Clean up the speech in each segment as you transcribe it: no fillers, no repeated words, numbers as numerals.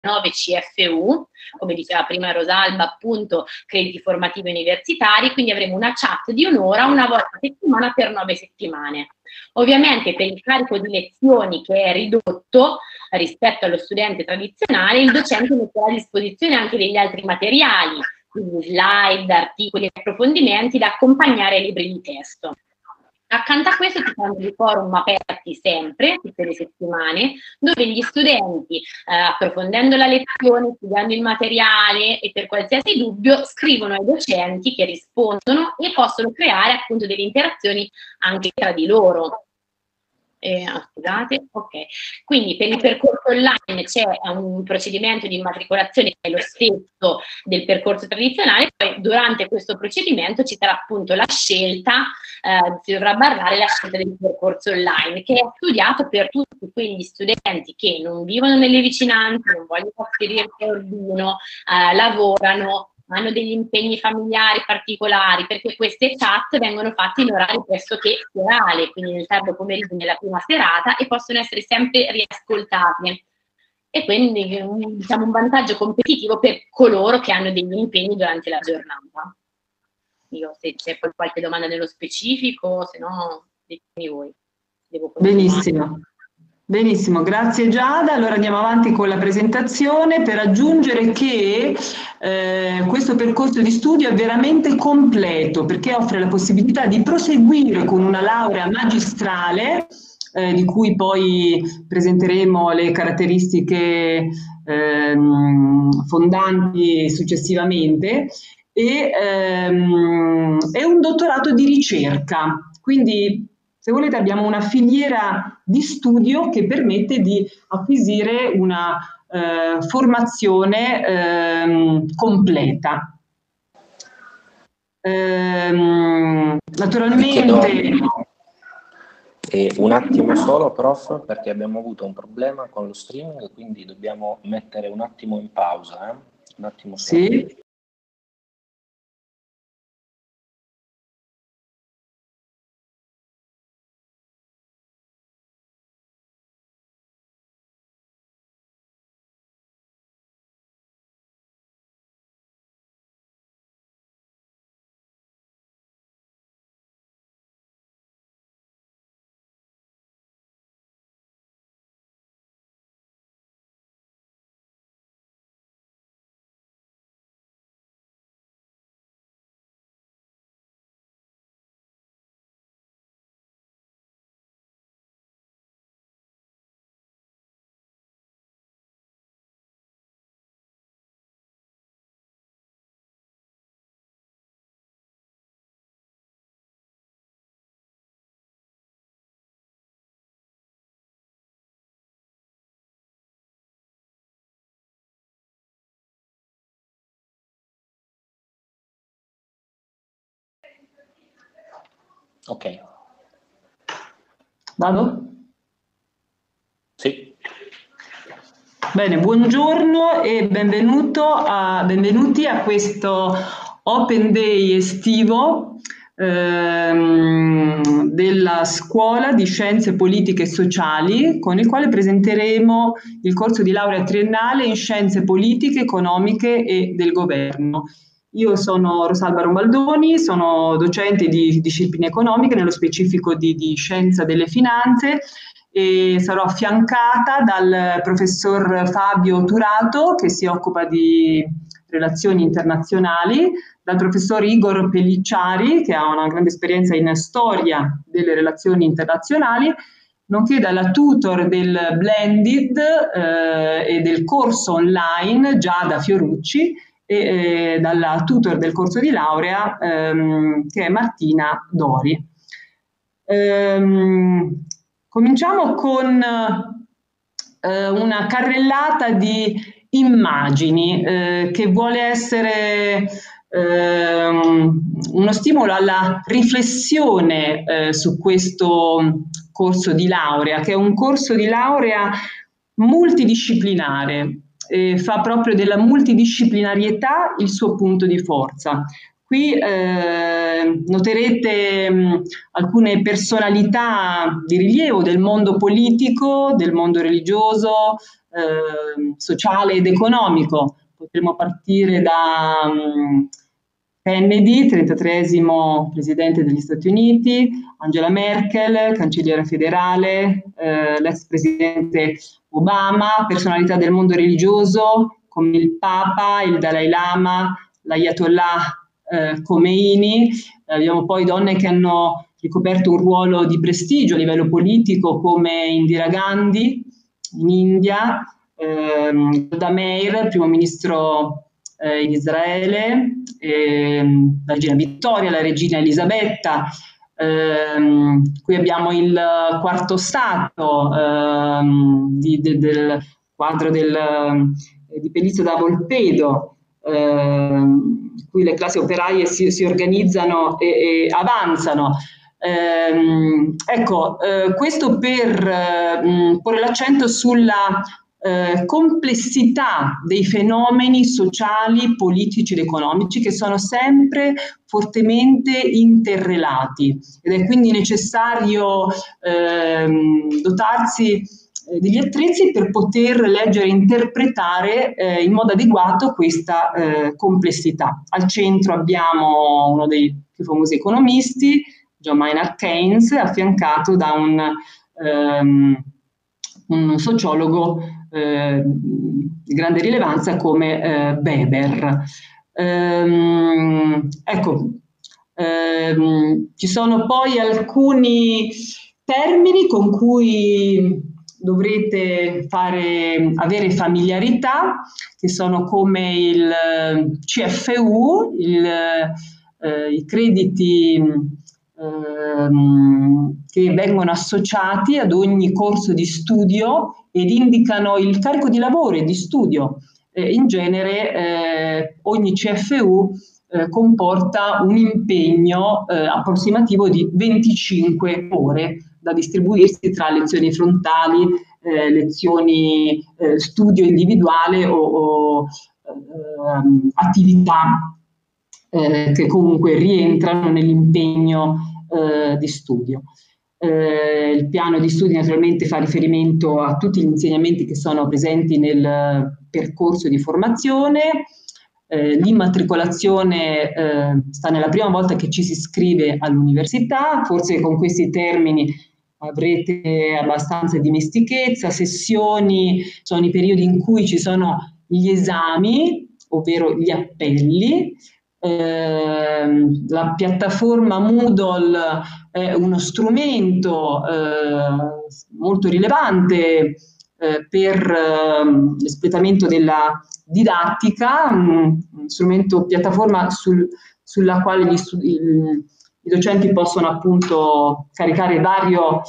9 CFU, come diceva prima Rosalba, appunto crediti formativi universitari, quindi avremo una chat di un'ora una volta a settimana per 9 settimane. Ovviamente per il carico di lezioni che è ridotto rispetto allo studente tradizionale, il docente metterà a disposizione anche degli altri materiali, quindi slide, articoli e approfondimenti da accompagnare ai libri di testo. Accanto a questo ci saranno dei forum aperti sempre, tutte le settimane, dove gli studenti, approfondendo la lezione, studiando il materiale e per qualsiasi dubbio, scrivono ai docenti che rispondono e possono creare appunto delle interazioni anche tra di loro. Scusate, ok. Quindi per il percorso online c'è un procedimento di immatricolazione che è lo stesso del percorso tradizionale, poi durante questo procedimento ci sarà appunto la scelta, si dovrà barrare la scelta del percorso online, che è studiato per tutti quegli studenti che non vivono nelle vicinanze, non vogliono trasferirsi a Urbino, lavorano, hanno degli impegni familiari particolari, perché queste chat vengono fatte in orario pressoché serale, quindi nel tardo pomeriggio nella prima serata, e possono essere sempre riascoltate. E quindi diciamo un vantaggio competitivo per coloro che hanno degli impegni durante la giornata. Io, se c'è poi qualche domanda nello specifico, se no ditemi voi. Benissimo. Benissimo, grazie Giada. Allora andiamo avanti con la presentazione per aggiungere che questo percorso di studio è veramente completo perché offre la possibilità di proseguire con una laurea magistrale di cui poi presenteremo le caratteristiche fondanti successivamente e un dottorato di ricerca. Quindi se volete abbiamo una filiera di studio che permette di acquisire una formazione completa. Naturalmente... un attimo solo, prof, perché abbiamo avuto un problema con lo streaming, quindi dobbiamo mettere un attimo in pausa. Un attimo solo. Sì. Ok. Vado? Sì. Bene, buongiorno e benvenuti a questo Open Day estivo della Scuola di Scienze Politiche e Sociali, con il quale presenteremo il corso di laurea triennale in Scienze Politiche, Economiche e del Governo. Io sono Rosalba Rombaldoni, sono docente di discipline economiche, nello specifico di Scienza delle Finanze, e sarò affiancata dal professor Fabio Turato, che si occupa di relazioni internazionali, dal professor Igor Pellicciari, che ha una grande esperienza in storia delle relazioni internazionali, nonché dalla tutor del Blended e del corso online Giada Fiorucci, e dalla tutor del corso di laurea che è Martina Dori. Cominciamo con una carrellata di immagini che vuole essere uno stimolo alla riflessione su questo corso di laurea, che è un corso di laurea multidisciplinare. Fa proprio della multidisciplinarietà il suo punto di forza. Qui noterete alcune personalità di rilievo del mondo politico, del mondo religioso, sociale ed economico. Potremmo partire da Kennedy, 33esimo presidente degli Stati Uniti, Angela Merkel, cancelliera federale, l'ex presidente Obama, personalità del mondo religioso come il Papa, il Dalai Lama, l'Ayatollah Khomeini. Abbiamo poi donne che hanno ricoperto un ruolo di prestigio a livello politico come Indira Gandhi in India, Golda Meir, primo ministro in Israele, la regina Vittoria, la regina Elisabetta. Qui abbiamo il quarto stato del quadro di Pelizio da Volpedo, cui le classi operaie si organizzano e avanzano. Questo per porre l'accento sulla complessità dei fenomeni sociali, politici ed economici che sono sempre fortemente interrelati, ed è quindi necessario dotarsi degli attrezzi per poter leggere e interpretare in modo adeguato questa complessità. Al centro abbiamo uno dei più famosi economisti, John Maynard Keynes, affiancato da un sociologo di grande rilevanza come Weber. Ci sono poi alcuni termini con cui dovrete avere familiarità, che sono come il CFU, i crediti che vengono associati ad ogni corso di studio ed indicano il carico di lavoro e di studio. In genere ogni CFU comporta un impegno approssimativo di 25 ore da distribuirsi tra lezioni frontali, lezioni studio individuale o attività che comunque rientrano nell'impegno di studio. Il piano di studio naturalmente fa riferimento a tutti gli insegnamenti che sono presenti nel percorso di formazione. L'immatricolazione sta nella prima volta che ci si iscrive all'università, forse con questi termini avrete abbastanza dimestichezza. Sessioni sono i periodi in cui ci sono gli esami, ovvero gli appelli. La piattaforma Moodle è uno strumento molto rilevante per l'espletamento della didattica, un strumento piattaforma sulla quale i docenti possono appunto caricare vario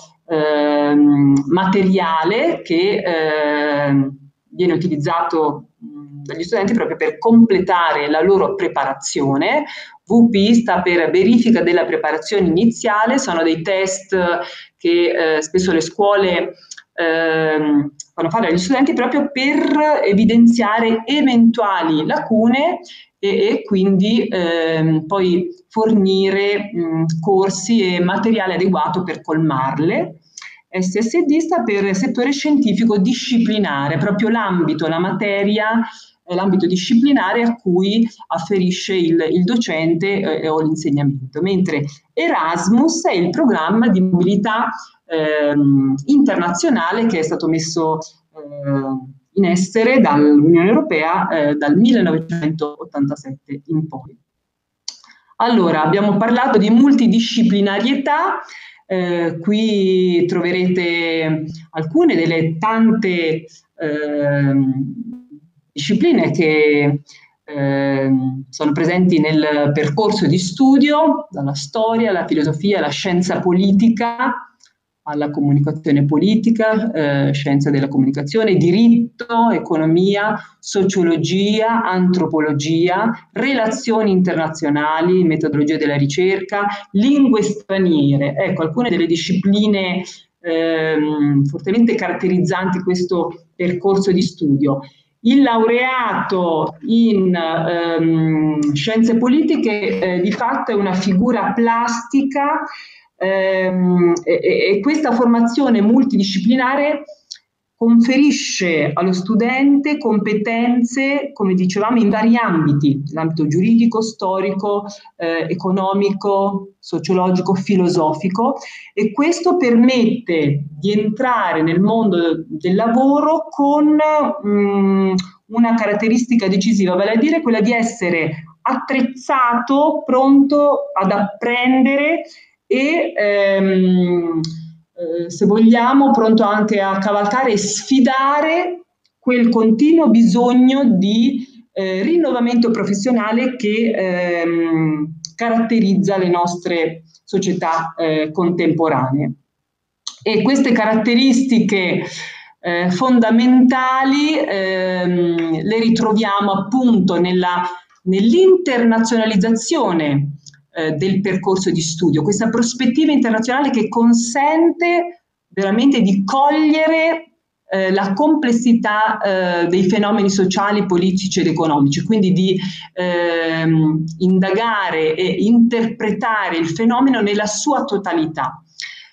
materiale che viene utilizzato dagli studenti proprio per completare la loro preparazione. VP sta per verifica della preparazione iniziale, sono dei test che spesso le scuole fanno fare agli studenti proprio per evidenziare eventuali lacune e quindi poi fornire corsi e materiale adeguato per colmarle. SSD sta per settore scientifico disciplinare, proprio l'ambito, la materia, l'ambito disciplinare a cui afferisce il docente o l'insegnamento, mentre Erasmus è il programma di mobilità internazionale che è stato messo in essere dall'Unione Europea dal 1987 in poi. Allora, abbiamo parlato di multidisciplinarietà. Qui troverete alcune delle tante discipline che sono presenti nel percorso di studio, dalla storia alla filosofia, alla scienza politica, alla comunicazione politica, scienza della comunicazione, diritto, economia, sociologia, antropologia, relazioni internazionali, metodologia della ricerca, lingue straniere. Ecco, alcune delle discipline fortemente caratterizzanti questo percorso di studio. Il laureato in scienze politiche di fatto è una figura plastica e questa formazione multidisciplinare conferisce allo studente competenze, come dicevamo, in vari ambiti, l'ambito giuridico, storico, economico, sociologico, filosofico, e questo permette di entrare nel mondo del lavoro con una caratteristica decisiva, vale a dire quella di essere attrezzato, pronto ad apprendere e se vogliamo, pronto anche a cavalcare e sfidare quel continuo bisogno di rinnovamento professionale che caratterizza le nostre società contemporanee. E queste caratteristiche fondamentali le ritroviamo appunto nell'internazionalizzazione del percorso di studio, questa prospettiva internazionale che consente veramente di cogliere la complessità dei fenomeni sociali, politici ed economici, quindi di indagare e interpretare il fenomeno nella sua totalità.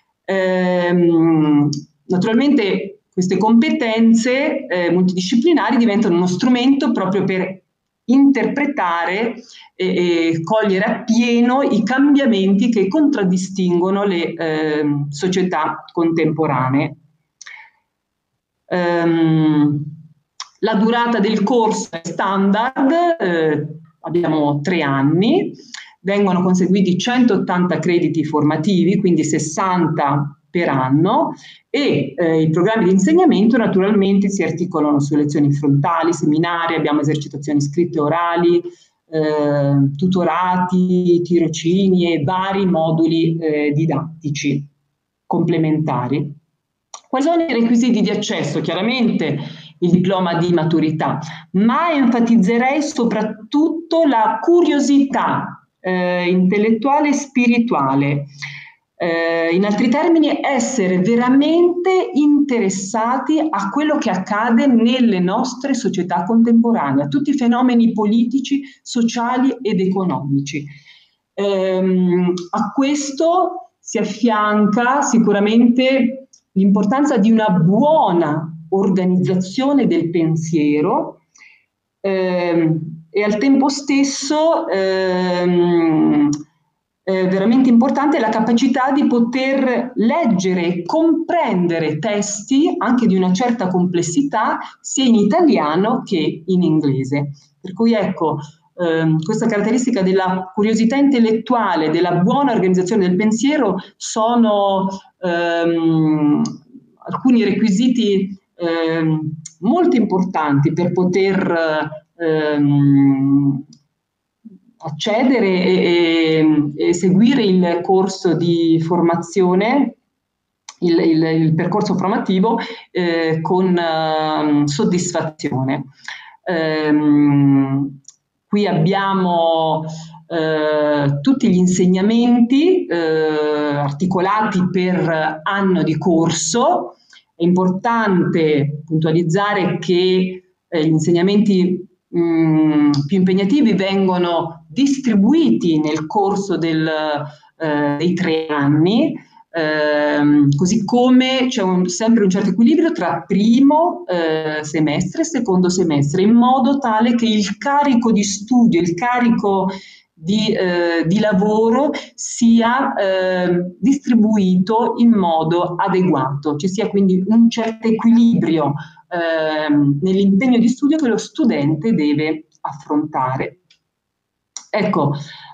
Naturalmente queste competenze multidisciplinari diventano uno strumento proprio per interpretare e cogliere appieno i cambiamenti che contraddistinguono le società contemporanee. La durata del corso è standard, abbiamo 3 anni, vengono conseguiti 180 crediti formativi, quindi 60 per anno, e i programmi di insegnamento naturalmente si articolano su lezioni frontali, seminari, abbiamo esercitazioni scritte e orali, tutorati, tirocini e vari moduli didattici complementari. Quali sono i requisiti di accesso? Chiaramente il diploma di maturità, ma enfatizzerei soprattutto la curiosità intellettuale e spirituale. In altri termini, essere veramente interessati a quello che accade nelle nostre società contemporanee, a tutti i fenomeni politici, sociali ed economici. A questo si affianca sicuramente l'importanza di una buona organizzazione del pensiero e al tempo stesso veramente importante la capacità di poter leggere e comprendere testi anche di una certa complessità sia in italiano che in inglese. Per cui ecco, questa caratteristica della curiosità intellettuale, della buona organizzazione del pensiero sono alcuni requisiti molto importanti per poter accedere e seguire il corso di formazione, il percorso formativo con soddisfazione. Qui abbiamo tutti gli insegnamenti articolati per anno di corso. È importante puntualizzare che gli insegnamenti più impegnativi vengono distribuiti nel corso dei 3 anni, così come c'è sempre un certo equilibrio tra primo semestre e secondo semestre, in modo tale che il carico di studio, il carico di lavoro sia distribuito in modo adeguato, ci sia quindi un certo equilibrio nell'impegno di studio che lo studente deve affrontare. Ecco,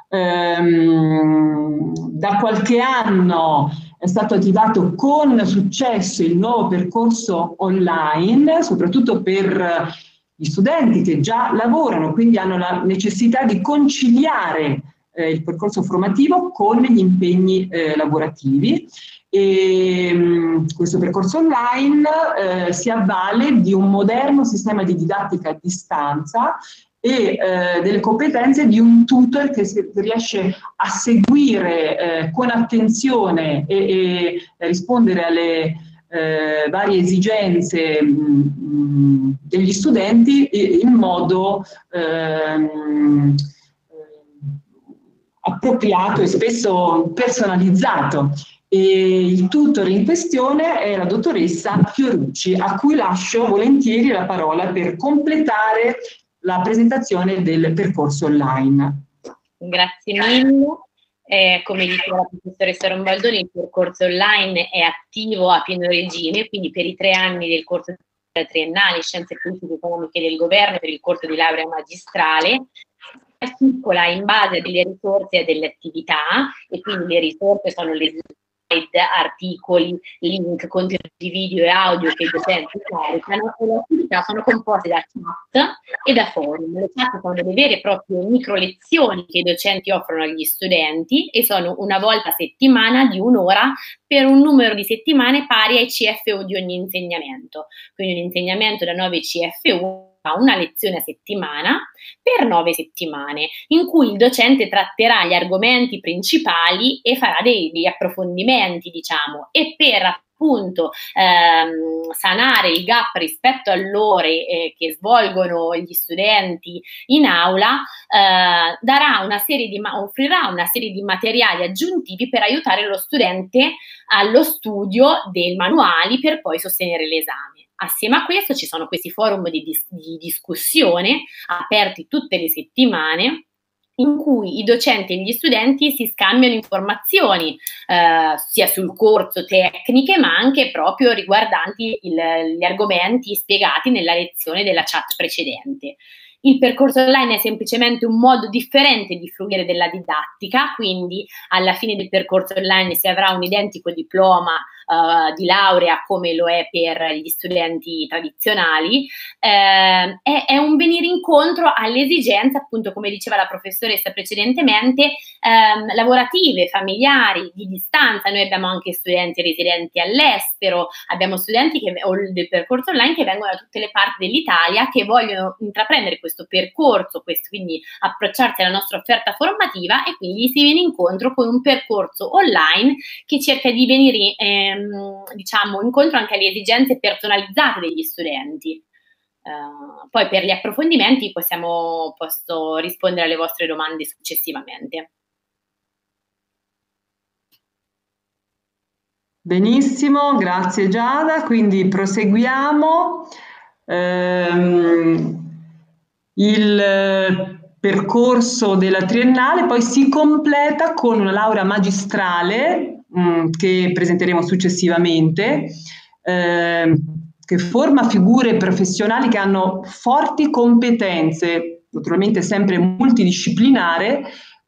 da qualche anno è stato attivato con successo il nuovo percorso online, soprattutto per gli studenti che già lavorano, quindi hanno la necessità di conciliare il percorso formativo con gli impegni lavorativi. E questo percorso online si avvale di un moderno sistema di didattica a distanza e delle competenze di un tutor che riesce a seguire con attenzione e rispondere alle varie esigenze degli studenti in modo appropriato e spesso personalizzato. E il tutor in questione è la dottoressa Fiorucci, a cui lascio volentieri la parola per completare la presentazione del percorso online. Grazie mille. Come diceva la professoressa Rombaldoni, il percorso online è attivo a pieno regime, quindi per i 3 anni del corso triennale Scienze Politiche e Economiche del Governo, per il corso di laurea magistrale, si calcola in base a delle risorse e a delle attività, e quindi le risorse sono le slide, articoli, link, contenuti video e audio che i docenti caricano, e le attività sono composte da chat e da forum. Le chat sono delle vere e proprie micro lezioni che i docenti offrono agli studenti e sono una volta a settimana di 1 ora per un numero di settimane pari ai CFU di ogni insegnamento. Quindi un insegnamento da 9 CFU a una lezione a settimana per 9 settimane, in cui il docente tratterà gli argomenti principali e farà degli approfondimenti, diciamo, e per appunto sanare il gap rispetto alle ore che svolgono gli studenti in aula, offrirà una serie di materiali aggiuntivi per aiutare lo studente allo studio dei manuali per poi sostenere l'esame. Assieme a questo ci sono questi forum di discussione aperti tutte le settimane, in cui i docenti e gli studenti si scambiano informazioni sia sul corso, tecniche, ma anche proprio riguardanti gli argomenti spiegati nella lezione della chat precedente. Il percorso online è semplicemente un modo differente di fruire della didattica, quindi alla fine del percorso online si avrà un identico diploma di laurea come lo è per gli studenti tradizionali. È un venire incontro alle esigenze, appunto, come diceva la professoressa precedentemente, lavorative, familiari, di distanza. Noi abbiamo anche studenti residenti all'estero, abbiamo studenti del percorso online che vengono da tutte le parti dell'Italia, che vogliono intraprendere questo percorso, quindi approcciarsi alla nostra offerta formativa, e quindi si viene incontro con un percorso online che cerca di venire diciamo incontro anche alle esigenze personalizzate degli studenti. Poi per gli approfondimenti posso rispondere alle vostre domande successivamente. Benissimo, grazie Giada, quindi proseguiamo. Il percorso della triennale poi si completa con una laurea magistrale che presenteremo successivamente, che forma figure professionali che hanno forti competenze, naturalmente sempre multidisciplinari,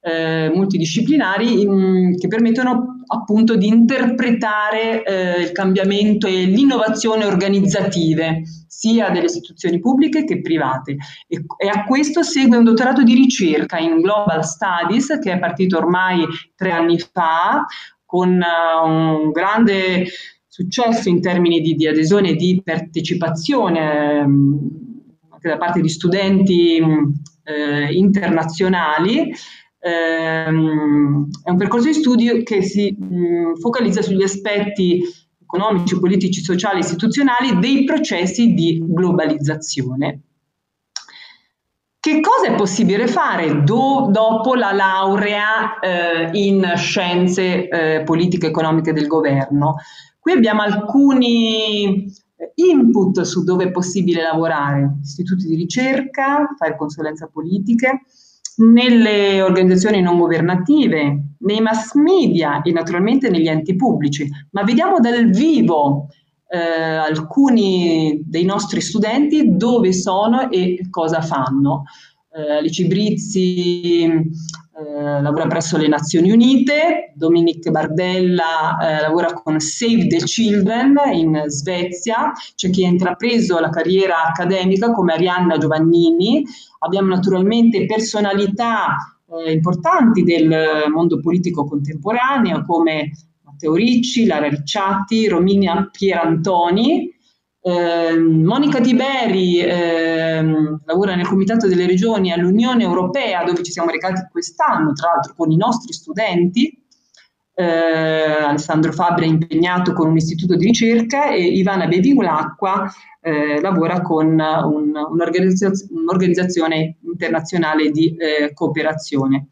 che permettono appunto di interpretare il cambiamento e l'innovazione organizzative sia delle istituzioni pubbliche che private, e a questo segue un dottorato di ricerca in Global Studies che è partito ormai 3 anni fa, con un grande successo in termini di adesione e di partecipazione anche da parte di studenti internazionali. È un percorso di studio che si focalizza sugli aspetti economici, politici, sociali e istituzionali dei processi di globalizzazione. Che cosa è possibile fare dopo la laurea in scienze politiche e economiche del governo? Qui abbiamo alcuni input su dove è possibile lavorare: istituti di ricerca, fare consulenza politiche, nelle organizzazioni non governative, nei mass media e naturalmente negli enti pubblici. Ma vediamo dal vivo alcuni dei nostri studenti dove sono e cosa fanno. Alice Brizzi lavora presso le Nazioni Unite, Dominique Bardella lavora con Save the Children in Svezia, c'è chi ha intrapreso la carriera accademica come Arianna Giovannini. Abbiamo naturalmente personalità importanti del mondo politico contemporaneo come Matteo Ricci, Lara Ricciatti, Romina Pierantoni. Monica Tiberi lavora nel Comitato delle Regioni all'Unione Europea, dove ci siamo recati quest'anno, tra l'altro con i nostri studenti. Alessandro Fabbri è impegnato con un istituto di ricerca e Ivana Bevilacqua lavora con un'organizzazione internazionale di cooperazione.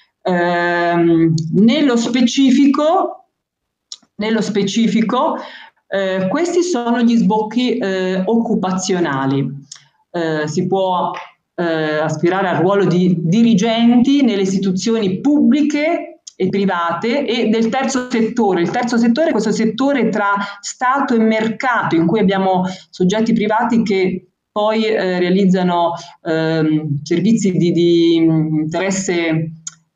Nello specifico, questi sono gli sbocchi occupazionali. Si può aspirare al ruolo di dirigenti nelle istituzioni pubbliche e private e del terzo settore. Il terzo settore è questo settore tra Stato e mercato, in cui abbiamo soggetti privati che poi realizzano servizi di interesse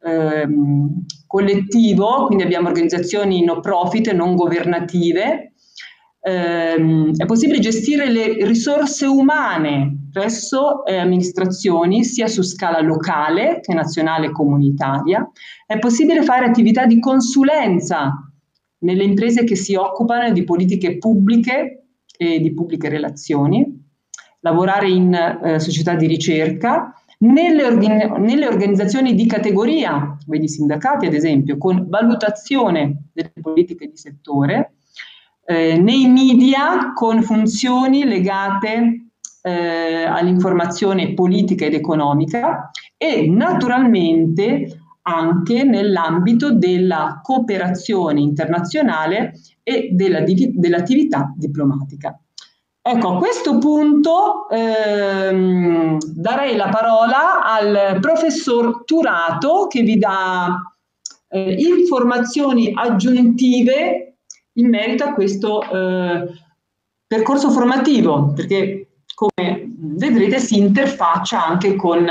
collettivo, quindi abbiamo organizzazioni no profit, non governative. È possibile gestire le risorse umane presso amministrazioni sia su scala locale che nazionale e comunitaria. È possibile fare attività di consulenza nelle imprese che si occupano di politiche pubbliche e di pubbliche relazioni, lavorare in società di ricerca, nelle organizzazioni di categoria, vedi sindacati ad esempio, con valutazione delle politiche di settore, nei media con funzioni legate all'informazione politica ed economica e naturalmente anche nell'ambito della cooperazione internazionale e dell'attività diplomatica. Ecco, a questo punto darei la parola al professor Turato che vi dà informazioni aggiuntive in merito a questo percorso formativo, perché come vedrete si interfaccia anche con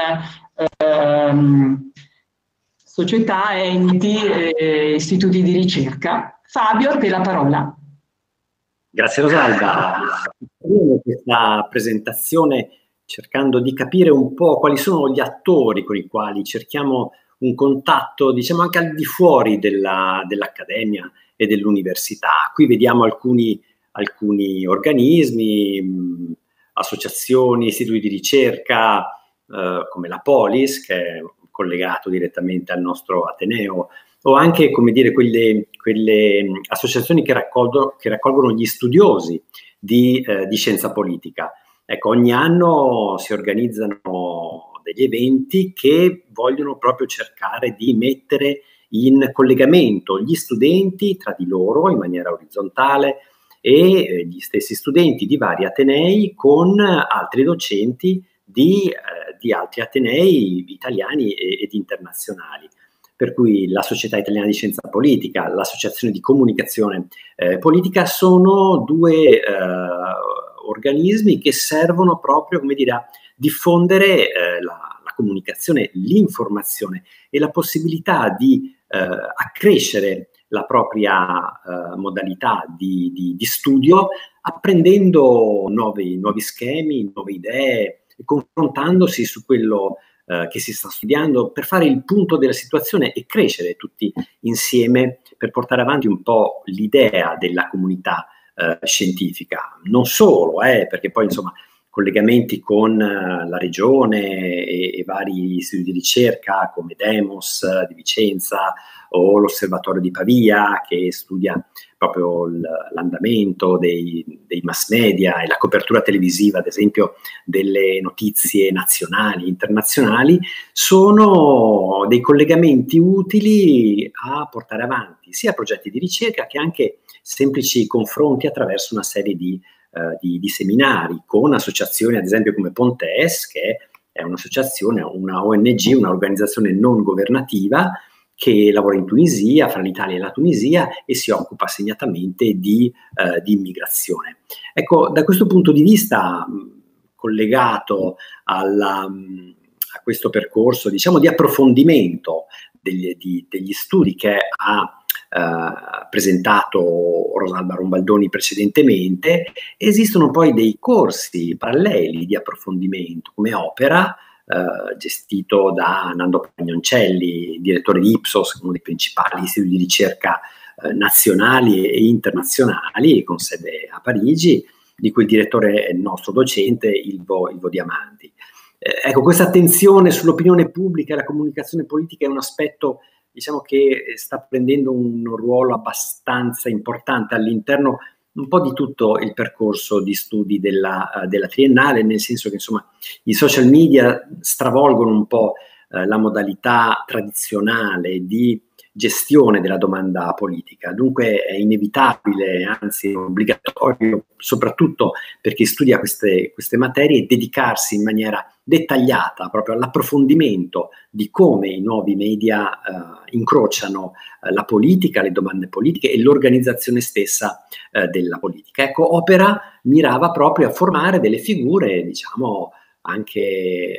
società, enti, istituti di ricerca. Fabio, a te la parola. Grazie Rosalba. Questa presentazione cercando di capire un po' quali sono gli attori con i quali cerchiamo un contatto, diciamo, anche al di fuori dell'accademia e dell'università. Qui vediamo alcuni organismi, associazioni, istituti di ricerca come la Polis, che è collegato direttamente al nostro Ateneo, o anche, come dire, quelle associazioni che raccolgono gli studiosi di scienza politica. Ecco, ogni anno si organizzano degli eventi che vogliono proprio cercare di mettere in collegamento gli studenti tra di loro in maniera orizzontale e gli stessi studenti di vari atenei con altri docenti di altri atenei italiani ed internazionali. Per cui la Società Italiana di Scienza Politica, l'Associazione di Comunicazione Politica sono due organismi che servono proprio, come dire, a diffondere la comunicazione, l'informazione e la possibilità di accrescere la propria modalità di studio, apprendendo nuovi schemi, nuove idee, confrontandosi su quello che si sta studiando per fare il punto della situazione e crescere tutti insieme per portare avanti un po' l'idea della comunità scientifica. Non solo, perché poi insomma collegamenti con la regione e vari istituti di ricerca come Demos di Vicenza o l'Osservatorio di Pavia, che studia proprio l'andamento dei mass media e la copertura televisiva, ad esempio, delle notizie nazionali e internazionali, sono dei collegamenti utili a portare avanti sia progetti di ricerca che anche semplici confronti attraverso una serie di seminari con associazioni, ad esempio come Pontes, che è un'associazione, una ONG, un'organizzazione non governativa che lavora in Tunisia, fra l'Italia e la Tunisia, e si occupa segnatamente di immigrazione. Ecco, da questo punto di vista, collegato a questo percorso, diciamo, di approfondimento degli studi che ha presentato Rosalba Rombaldoni precedentemente, esistono poi dei corsi paralleli di approfondimento come Opera, gestito da Nando Pagnoncelli, direttore di Ipsos, uno dei principali istituti di ricerca nazionali e internazionali, con sede a Parigi, di cui il direttore è il nostro docente Ilvo Diamanti. Ecco, questa attenzione sull'opinione pubblica e la comunicazione politica è un aspetto diciamo che sta prendendo un ruolo abbastanza importante all'interno un po' di tutto il percorso di studi della triennale, nel senso che insomma i social media stravolgono un po' la modalità tradizionale di gestione della domanda politica. Dunque è inevitabile, anzi è obbligatorio, soprattutto per chi studia queste materie, dedicarsi in maniera dettagliata proprio all'approfondimento di come i nuovi media incrociano la politica, le domande politiche e l'organizzazione stessa della politica. Ecco, Opera mirava proprio a formare delle figure, diciamo, anche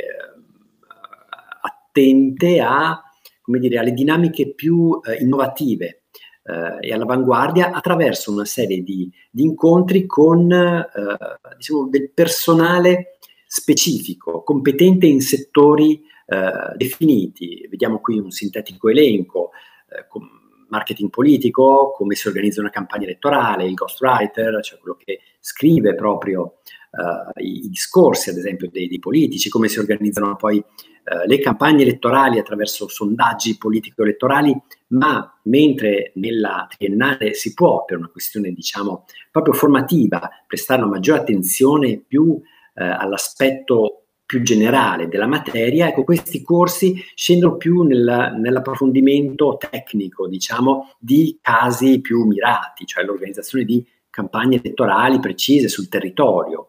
attente a, come dire, alle dinamiche più innovative e all'avanguardia attraverso una serie di incontri con diciamo, del personale specifico, competente in settori definiti. Vediamo qui un sintetico elenco: marketing politico, come si organizza una campagna elettorale, il ghostwriter, cioè quello che scrive proprio i discorsi, ad esempio, dei politici, come si organizzano poi le campagne elettorali attraverso sondaggi politico-elettorali, ma mentre nella triennale si può, per una questione diciamo proprio formativa, prestare una maggiore attenzione più all'aspetto più generale della materia, ecco, questi corsi scendono più nell'approfondimento tecnico, diciamo, di casi più mirati, cioè l'organizzazione di campagne elettorali precise sul territorio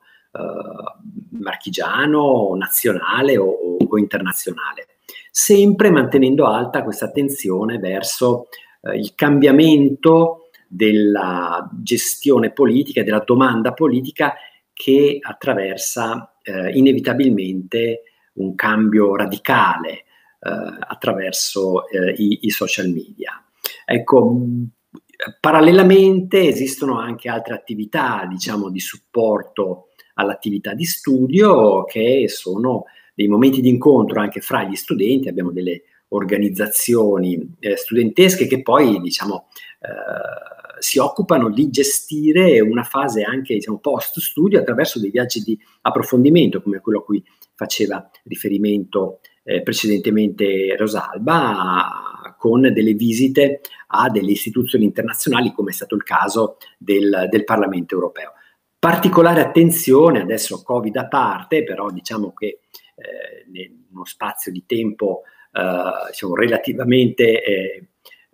marchigiano, nazionale o internazionale, sempre mantenendo alta questa attenzione verso il cambiamento della gestione politica e della domanda politica, che attraversa inevitabilmente un cambio radicale attraverso i social media. Ecco, parallelamente esistono anche altre attività, diciamo, di supporto all'attività di studio, che sono dei momenti di incontro anche fra gli studenti. Abbiamo delle organizzazioni studentesche che poi, diciamo, si occupano di gestire una fase anche, diciamo, post studio attraverso dei viaggi di approfondimento, come quello a cui faceva riferimento precedentemente Rosalba, con delle visite a delle istituzioni internazionali, come è stato il caso del Parlamento europeo. Particolare attenzione, adesso Covid a parte, però diciamo che in uno spazio di tempo diciamo, relativamente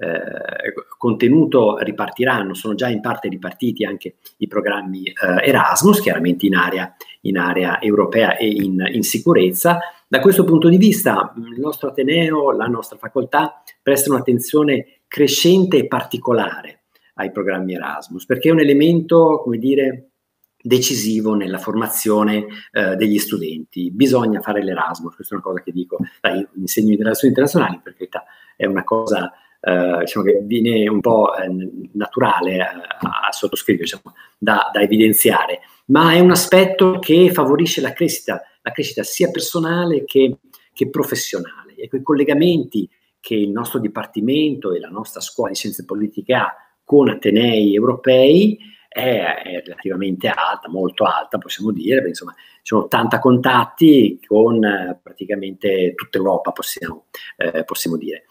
contenuto ripartiranno, sono già in parte ripartiti anche i programmi Erasmus, chiaramente in area europea e in sicurezza. Da questo punto di vista il nostro Ateneo, la nostra facoltà presta un'attenzione crescente e particolare ai programmi Erasmus, perché è un elemento, come dire, decisivo nella formazione degli studenti. Bisogna fare l'Erasmus, questa è una cosa che dico, io insegno in relazioni internazionali, per carità, è una cosa diciamo che viene un po' naturale a sottoscrivere, diciamo, da evidenziare, ma è un aspetto che favorisce la crescita sia personale che professionale. Ecco, i collegamenti che il nostro Dipartimento e la nostra Scuola di Scienze Politiche ha con atenei europei è relativamente alta, molto alta, possiamo dire, perché insomma ci sono 80 contatti con praticamente tutta Europa, possiamo dire.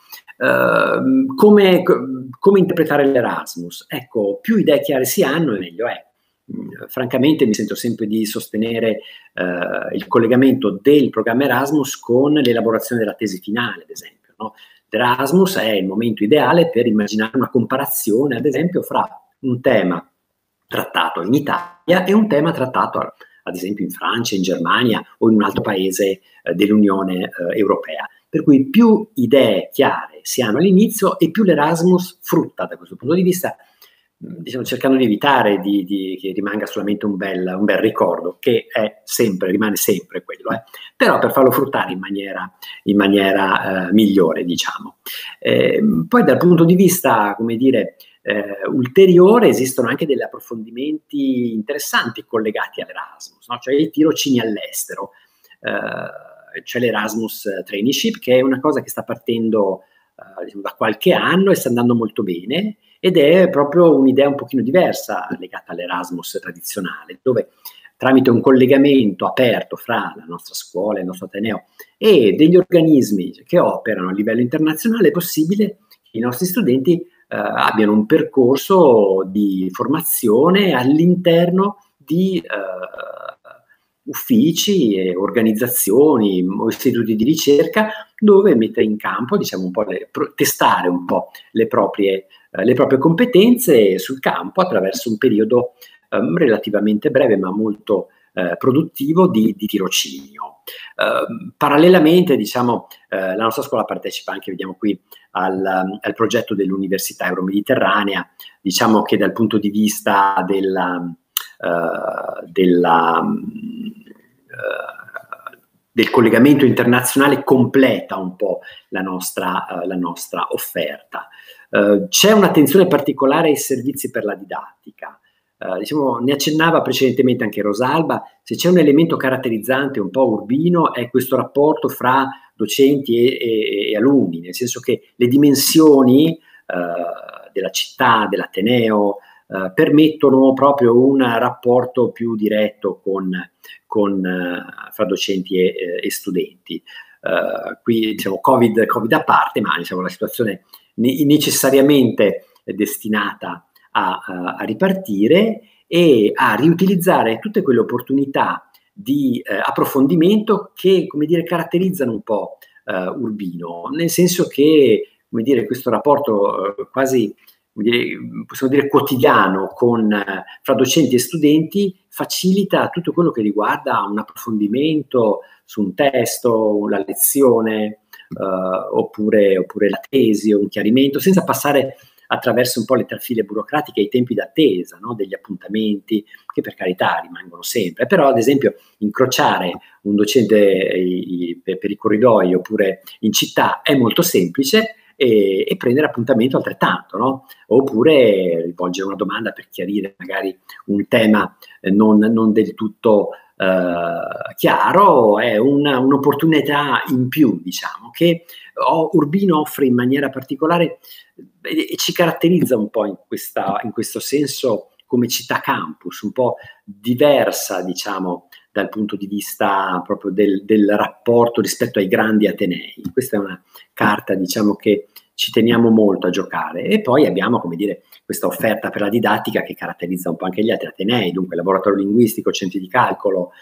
Come interpretare l'Erasmus? Ecco, più idee chiare si hanno e meglio è. Francamente mi sento sempre di sostenere il collegamento del programma Erasmus con l'elaborazione della tesi finale, ad esempio, no? L'Erasmus è il momento ideale per immaginare una comparazione, ad esempio, fra un tema trattato in Italia e un tema trattato ad esempio in Francia, in Germania o in un altro paese dell'Unione Europea. Per cui più idee chiare si hanno all'inizio e più l'Erasmus frutta da questo punto di vista, diciamo, cercando di evitare che rimanga solamente un bel ricordo, che rimane sempre quello, però per farlo fruttare in maniera migliore, diciamo. Poi dal punto di vista, come dire, ulteriore, esistono anche degli approfondimenti interessanti collegati all'Erasmus, no? Cioè i tirocini all'estero, cioè l'Erasmus Traineeship, che è una cosa che sta partendo diciamo, da qualche anno e sta andando molto bene, ed è proprio un'idea un pochino diversa legata all'Erasmus tradizionale, dove tramite un collegamento aperto fra la nostra scuola, il nostro Ateneo e degli organismi che operano a livello internazionale è possibile i nostri studenti abbiano un percorso di formazione all'interno di uffici, organizzazioni o istituti di ricerca, dove mettere in campo, diciamo, un po' testare un po' le proprie competenze sul campo attraverso un periodo relativamente breve ma molto produttivo di tirocinio. Parallelamente, diciamo, la nostra scuola partecipa anche, vediamo qui, al progetto dell'Università Euromediterranea. Diciamo che dal punto di vista del collegamento internazionale completa un po' la nostra offerta. C'è un'attenzione particolare ai servizi per la didattica. Diciamo, ne accennava precedentemente anche Rosalba. Se c'è un elemento caratterizzante un po' Urbino è questo rapporto fra docenti e alunni, nel senso che le dimensioni della città, dell'Ateneo, permettono proprio un rapporto più diretto fra docenti e studenti. Qui, diciamo, Covid a parte, ma diciamo, la situazione necessariamente è destinata a ripartire e a riutilizzare tutte quelle opportunità di approfondimento che, come dire, caratterizzano un po' Urbino, nel senso che, come dire, questo rapporto quasi, possiamo dire, quotidiano fra docenti e studenti facilita tutto quello che riguarda un approfondimento su un testo, la lezione, oppure la tesi o un chiarimento, senza passare attraverso un po' le trafile burocratiche e i tempi d'attesa, no? Degli appuntamenti, che per carità rimangono sempre, però ad esempio incrociare un docente per i corridoi oppure in città è molto semplice, e prendere appuntamento altrettanto, no? Oppure rivolgere una domanda per chiarire magari un tema non del tutto chiaro, è un'opportunità in più, diciamo, che Urbino offre in maniera particolare e ci caratterizza un po' in questo senso come città campus, un po' diversa, diciamo, dal punto di vista proprio del rapporto rispetto ai grandi atenei. Questa è una carta, diciamo, che ci teniamo molto a giocare. E poi abbiamo, come dire, questa offerta per la didattica che caratterizza un po' anche gli altri atenei, dunque laboratorio linguistico, centri di calcolo,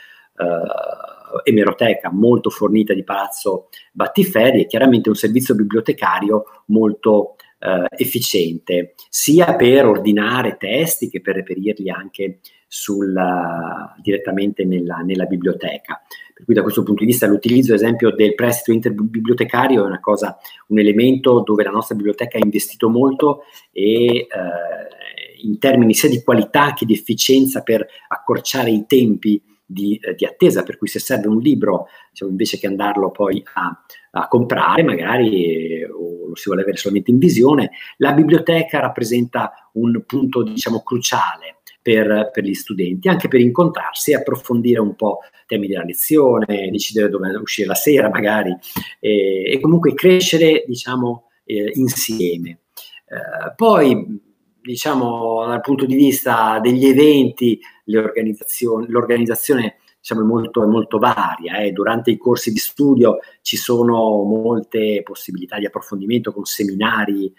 emeroteca molto fornita di Palazzo Battiferri e chiaramente un servizio bibliotecario molto efficiente, sia per ordinare testi che per reperirli anche direttamente nella biblioteca. Per cui da questo punto di vista l'utilizzo, ad esempio, del prestito interbibliotecario è un elemento dove la nostra biblioteca ha investito molto e in termini sia di qualità che di efficienza per accorciare i tempi di attesa, per cui se serve un libro, diciamo, invece che andarlo poi a comprare magari o lo si vuole avere solamente in visione, la biblioteca rappresenta un punto, diciamo, cruciale per gli studenti, anche per incontrarsi e approfondire un po' temi della lezione, decidere dove uscire la sera magari e comunque crescere, diciamo, insieme. Poi, diciamo, dal punto di vista degli eventi, l'organizzazione, diciamo, è molto varia. Durante i corsi di studio ci sono molte possibilità di approfondimento con seminari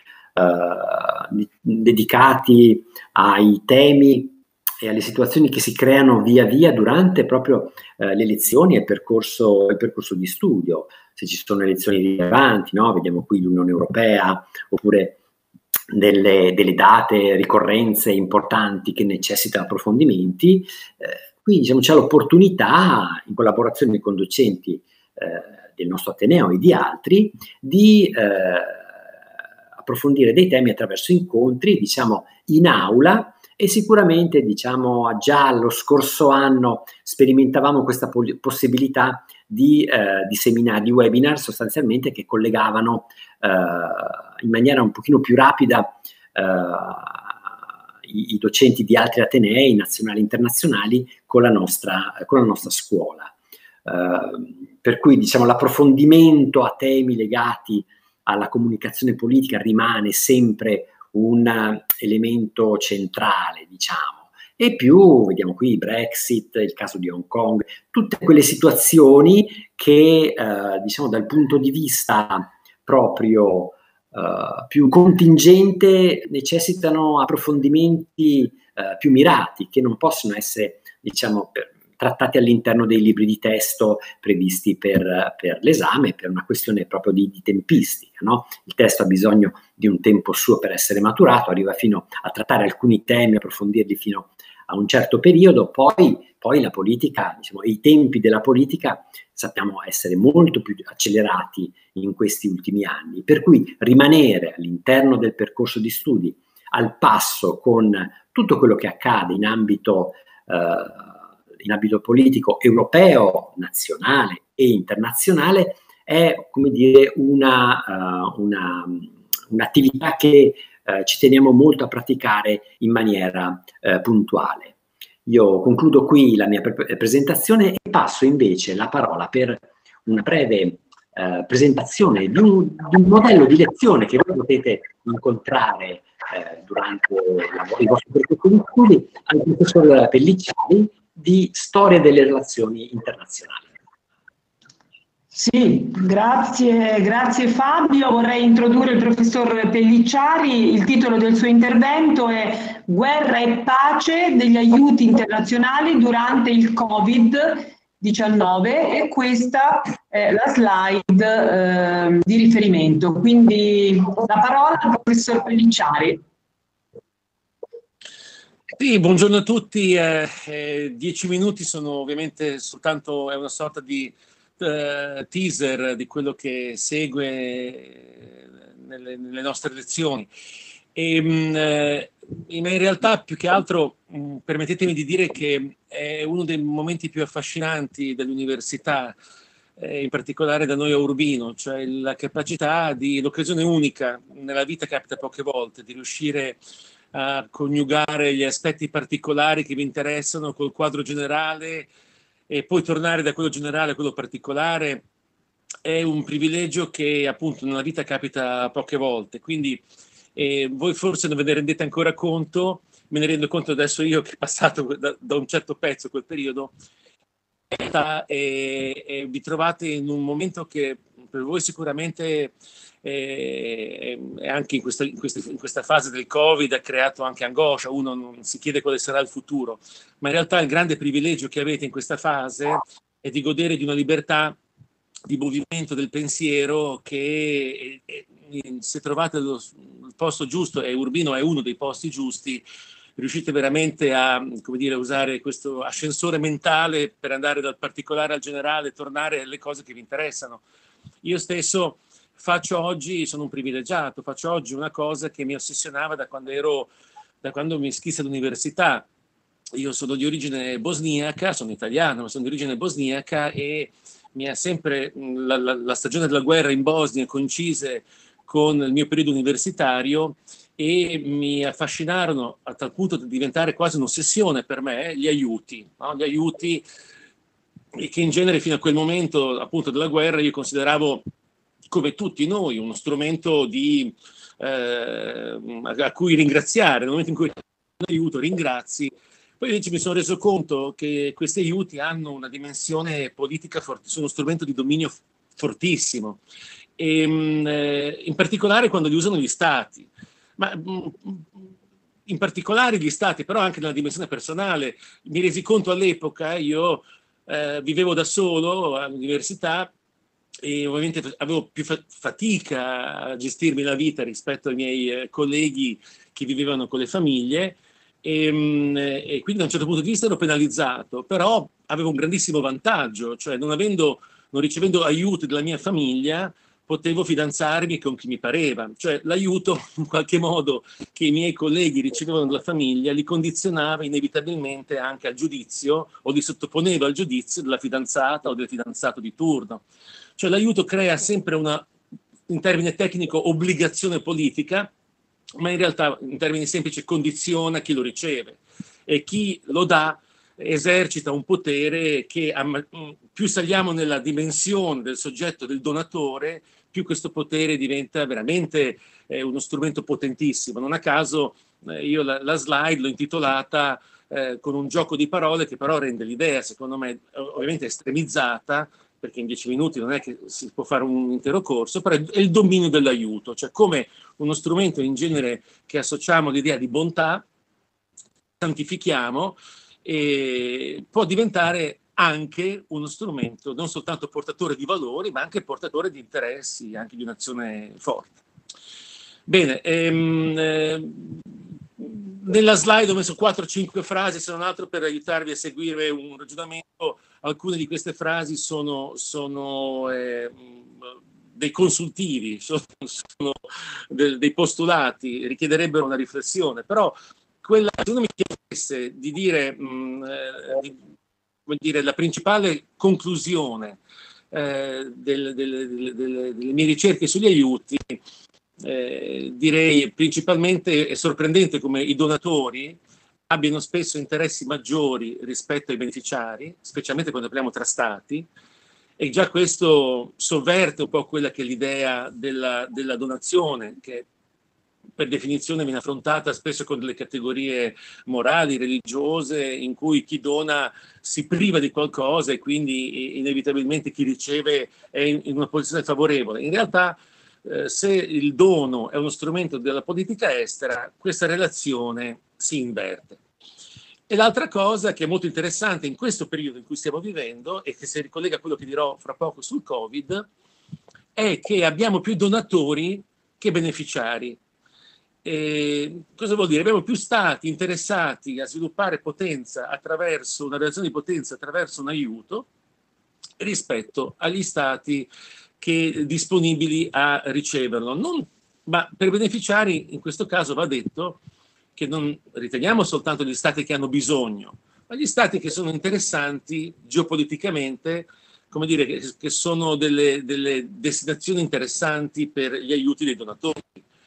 dedicati ai temi e alle situazioni che si creano via via durante proprio le lezioni e il percorso di studio. Se ci sono lezioni rilevanti, no? Vediamo qui l'Unione Europea, oppure delle date, ricorrenze importanti che necessitano approfondimenti. Qui, diciamo, c'è l'opportunità, in collaborazione con docenti del nostro Ateneo e di altri, di approfondire dei temi attraverso incontri, diciamo, in aula. E sicuramente, diciamo, già lo scorso anno sperimentavamo questa possibilità di seminari, di webinar sostanzialmente, che collegavano in maniera un pochino più rapida i docenti di altri atenei nazionali e internazionali con la nostra scuola. Per cui, diciamo, l'approfondimento a temi legati alla comunicazione politica rimane sempre un elemento centrale, diciamo. E più, vediamo qui, Brexit, il caso di Hong Kong, tutte quelle situazioni che, diciamo, dal punto di vista proprio più contingente necessitano approfondimenti più mirati, che non possono essere, diciamo, trattati all'interno dei libri di testo previsti per l'esame, per una questione proprio di tempistica, no? Il testo ha bisogno di un tempo suo per essere maturato, arriva fino a trattare alcuni temi, approfondirli fino a un certo periodo, poi la politica, diciamo, i tempi della politica sappiamo essere molto più accelerati in questi ultimi anni, per cui rimanere all'interno del percorso di studi al passo con tutto quello che accade in ambito politico europeo, nazionale e internazionale è, come dire, un'attività che ci teniamo molto a praticare in maniera puntuale. Io concludo qui la mia presentazione e passo invece la parola per una breve presentazione di un modello di lezione che voi potete incontrare durante i vostri percorsi di studi al professor Pellicciari di Storia delle relazioni internazionali. Sì, grazie Fabio. Vorrei introdurre il professor Pellicciari. Il titolo del suo intervento è Guerra e pace degli aiuti internazionali durante il Covid-19 e questa è la slide di riferimento. Quindi la parola al professor Pellicciari. Sì, buongiorno a tutti. 10 minuti sono ovviamente soltanto, è una sorta di teaser di quello che segue nelle nostre lezioni. In realtà, più che altro, permettetemi di dire che è uno dei momenti più affascinanti dell'università, in particolare da noi a Urbino, cioè la capacità l'occasione unica nella vita, capita poche volte, di riuscire a coniugare gli aspetti particolari che vi interessano col quadro generale e poi tornare da quello generale a quello particolare. È un privilegio che appunto nella vita capita poche volte, quindi voi forse non ve ne rendete ancora conto, me ne rendo conto adesso io che è passato da un certo pezzo quel periodo, e vi trovate in un momento che per voi sicuramente anche in questa fase del Covid ha creato anche angoscia, uno non si chiede quale sarà il futuro, ma in realtà il grande privilegio che avete in questa fase è di godere di una libertà di movimento del pensiero che se trovate il posto giusto, e Urbino è uno dei posti giusti, riuscite veramente a, come dire, usare questo ascensore mentale per andare dal particolare al generale, tornare alle cose che vi interessano. Io stesso sono un privilegiato, faccio oggi una cosa che mi ossessionava da quando mi iscrissi all'università. Io sono di origine bosniaca, sono italiano, ma sono di origine bosniaca e mi ha sempre la stagione della guerra in Bosnia coincise con il mio periodo universitario e mi affascinarono a tal punto da diventare quasi un'ossessione per me gli aiuti, no? Gli aiuti che in genere fino a quel momento appunto della guerra io consideravo, come tutti noi, uno strumento a cui ringraziare. Nel momento in cui un aiuto ringrazi. Poi invece mi sono reso conto che questi aiuti hanno una dimensione politica forte, sono uno strumento di dominio fortissimo, e, in particolare quando li usano gli stati. Ma in particolare gli stati, però anche nella dimensione personale. Mi resi conto all'epoca, io vivevo da solo all'università e ovviamente avevo più fatica a gestirmi la vita rispetto ai miei colleghi che vivevano con le famiglie e quindi da un certo punto di vista ero penalizzato, però avevo un grandissimo vantaggio, cioè non ricevendo aiuti dalla mia famiglia potevo fidanzarmi con chi mi pareva, cioè l'aiuto in qualche modo che i miei colleghi ricevevano dalla famiglia li condizionava inevitabilmente anche al giudizio o li sottoponeva al giudizio della fidanzata o del fidanzato di turno. Cioè l'aiuto crea sempre in termine tecnico, obbligazione politica, ma in realtà in termini semplici condiziona chi lo riceve e chi lo dà esercita un potere che più saliamo nella dimensione del soggetto del donatore, più questo potere diventa veramente uno strumento potentissimo. Non a caso io la slide l'ho intitolata con un gioco di parole che però rende l'idea, secondo me, ovviamente estremizzata, perché in 10 minuti non è che si può fare un intero corso, però è il dominio dell'aiuto, cioè come uno strumento in genere che associamo all'idea di bontà, santifichiamo, e può diventare anche uno strumento non soltanto portatore di valori, ma anche portatore di interessi, anche di un'azione forte. Bene, nella slide ho messo 4-5 frasi, se non altro per aiutarvi a seguire un ragionamento. Alcune di queste frasi sono dei consultivi, sono dei postulati, richiederebbero una riflessione, però quella, se uno mi chiedesse di dire, la principale conclusione delle mie ricerche sugli aiuti, direi principalmente è sorprendente come i donatori abbiano spesso interessi maggiori rispetto ai beneficiari, specialmente quando parliamo tra stati, e già questo sovverte un po' quella che è l'idea della donazione, che per definizione viene affrontata spesso con delle categorie morali, religiose, in cui chi dona si priva di qualcosa e quindi inevitabilmente chi riceve è in una posizione favorevole. In realtà, se il dono è uno strumento della politica estera, questa relazione si inverte. E l'altra cosa che è molto interessante in questo periodo in cui stiamo vivendo, e che si ricollega a quello che dirò fra poco sul Covid, è che abbiamo più donatori che beneficiari. Cosa vuol dire? Abbiamo più stati interessati a sviluppare potenza attraverso una relazione di potenza, attraverso un aiuto, rispetto agli stati che disponibili a riceverlo. Ma per beneficiari in questo caso va detto che non riteniamo soltanto gli stati che hanno bisogno, ma gli stati che sono interessanti geopoliticamente, come dire, che sono delle destinazioni interessanti per gli aiuti dei donatori.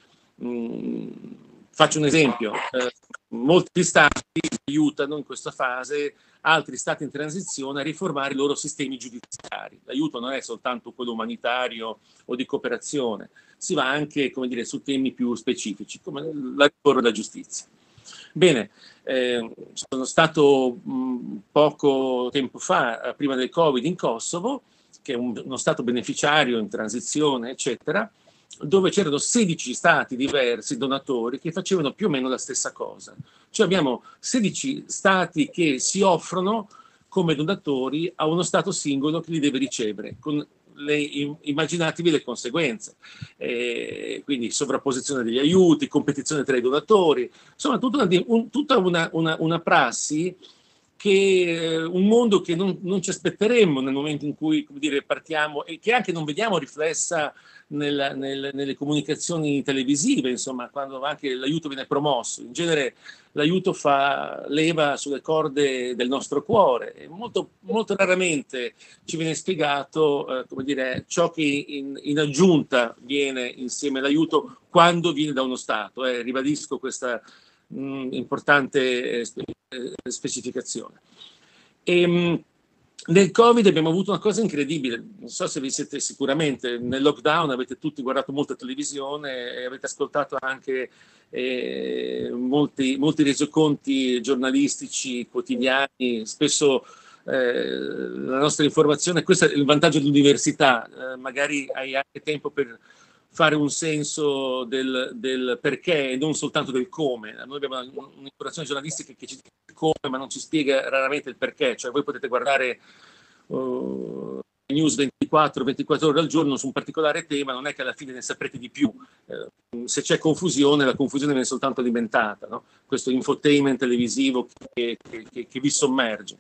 Faccio un esempio, molti stati aiutano in questa fase altri stati in transizione a riformare i loro sistemi giudiziari. L'aiuto non è soltanto quello umanitario o di cooperazione, si va anche, come dire, su temi più specifici, come la riforma della giustizia. Bene, sono stato poco tempo fa, prima del Covid, in Kosovo, che è uno stato beneficiario in transizione, eccetera, dove c'erano 16 stati diversi, donatori, che facevano più o meno la stessa cosa. Cioè abbiamo 16 stati che si offrono come donatori a uno stato singolo che li deve ricevere, con immaginatevi le conseguenze. Quindi sovrapposizione degli aiuti, competizione tra i donatori, insomma tutta una prassi, che un mondo che non ci aspetteremmo nel momento in cui, come dire, partiamo, e che anche non vediamo riflessa nelle comunicazioni televisive, insomma, quando anche l'aiuto viene promosso. In genere l'aiuto fa leva sulle corde del nostro cuore, e molto, molto raramente ci viene spiegato, come dire, ciò che in aggiunta viene insieme all'aiuto quando viene da uno Stato. Ribadisco questa importante specificazione. Nel Covid abbiamo avuto una cosa incredibile, non so se vi siete, sicuramente nel lockdown avete tutti guardato molta televisione e avete ascoltato anche molti resoconti giornalistici quotidiani, spesso la nostra informazione, questo è il vantaggio dell'università, magari hai anche tempo per fare un senso del perché e non soltanto del come. Noi abbiamo un'informazione giornalistica che ci dice il come, ma non ci spiega raramente il perché. Cioè voi potete guardare news 24 ore al giorno su un particolare tema, non è che alla fine ne saprete di più. Se c'è confusione, la confusione viene soltanto alimentata, no? Questo infotainment televisivo che vi sommerge.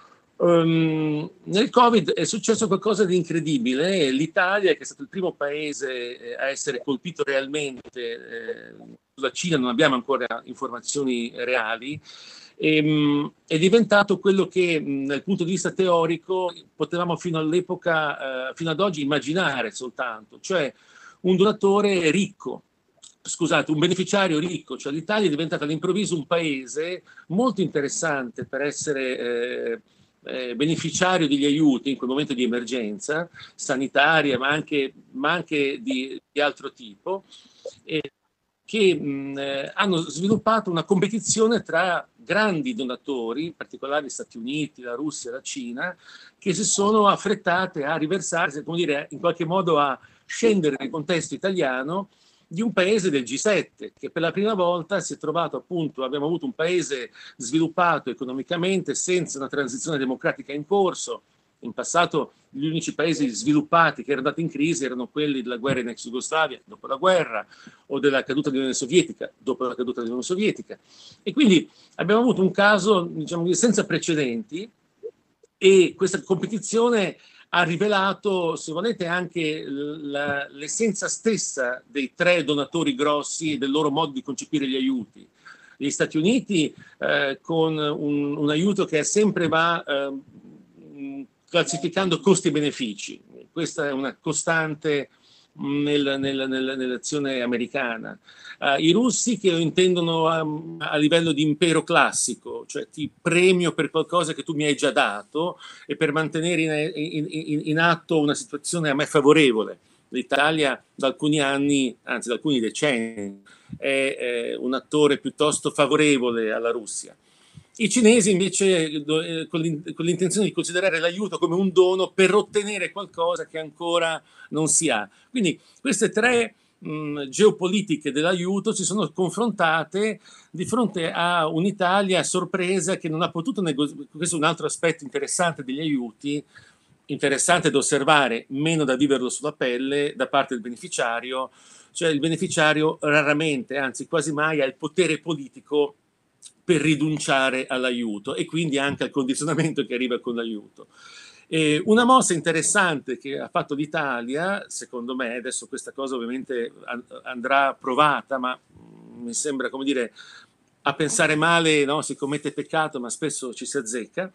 Nel Covid è successo qualcosa di incredibile. L'Italia, che è stato il primo paese a essere colpito realmente, sulla Cina non abbiamo ancora informazioni reali, è diventato quello che dal punto di vista teorico potevamo fino all'epoca, fino ad oggi immaginare soltanto, cioè un donatore ricco, scusate, un beneficiario ricco. Cioè l'Italia è diventata all'improvviso un paese molto interessante per essere beneficiario degli aiuti in quel momento di emergenza sanitaria, ma anche di altro tipo, che hanno sviluppato una competizione tra grandi donatori, in particolare gli Stati Uniti, la Russia, la Cina, che si sono affrettate a riversarsi, come dire, in qualche modo a scendere nel contesto italiano di un paese del G7, che per la prima volta si è trovato, appunto, abbiamo avuto un paese sviluppato economicamente senza una transizione democratica in corso. In passato gli unici paesi sviluppati che erano andati in crisi erano quelli della guerra in ex Jugoslavia dopo la guerra, o della caduta dell'Unione Sovietica dopo la caduta dell'Unione Sovietica. E quindi abbiamo avuto un caso, diciamo, senza precedenti, e questa competizione ha rivelato, se volete, anche l'essenza stessa dei tre donatori grossi e del loro modo di concepire gli aiuti. Gli Stati Uniti con un aiuto che sempre va classificando costi e benefici. Questa è una costante nell'azione americana. I russi che lo intendono a livello di impero classico, cioè ti premio per qualcosa che tu mi hai già dato e per mantenere in atto una situazione a me favorevole. L'Italia da alcuni anni, anzi da alcuni decenni, è un attore piuttosto favorevole alla Russia. I cinesi invece con l'intenzione di considerare l'aiuto come un dono per ottenere qualcosa che ancora non si ha. Quindi queste tre geopolitiche dell'aiuto si sono confrontate di fronte a un'Italia sorpresa che non ha potuto negoziare. Questo è un altro aspetto interessante degli aiuti, interessante da osservare, meno da viverlo sulla pelle da parte del beneficiario. Cioè il beneficiario raramente, anzi quasi mai, ha il potere politico per rinunciare all'aiuto e quindi anche al condizionamento che arriva con l'aiuto. Una mossa interessante che ha fatto l'Italia, secondo me, adesso questa cosa ovviamente andrà provata, ma mi sembra, come dire, a pensare male, no? Si commette peccato, ma spesso ci si azzecca,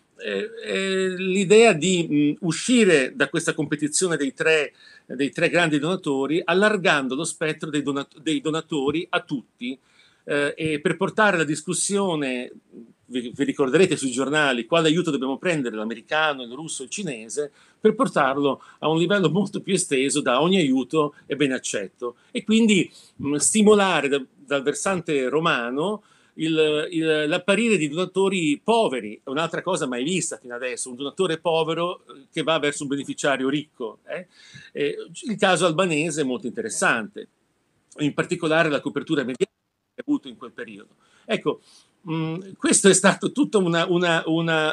l'idea di uscire da questa competizione dei tre grandi donatori, allargando lo spettro dei donatori a tutti, e per portare la discussione, vi ricorderete sui giornali quale aiuto dobbiamo prendere, l'americano, il russo, il cinese, per portarlo a un livello molto più esteso, da ogni aiuto è ben accetto, e quindi stimolare dal versante romano l'apparire di donatori poveri. È un'altra cosa mai vista fino adesso, un donatore povero che va verso un beneficiario ricco. Il caso albanese è molto interessante, in particolare la copertura mediatica che ha avuto in quel periodo. Ecco, questo è stato tutta una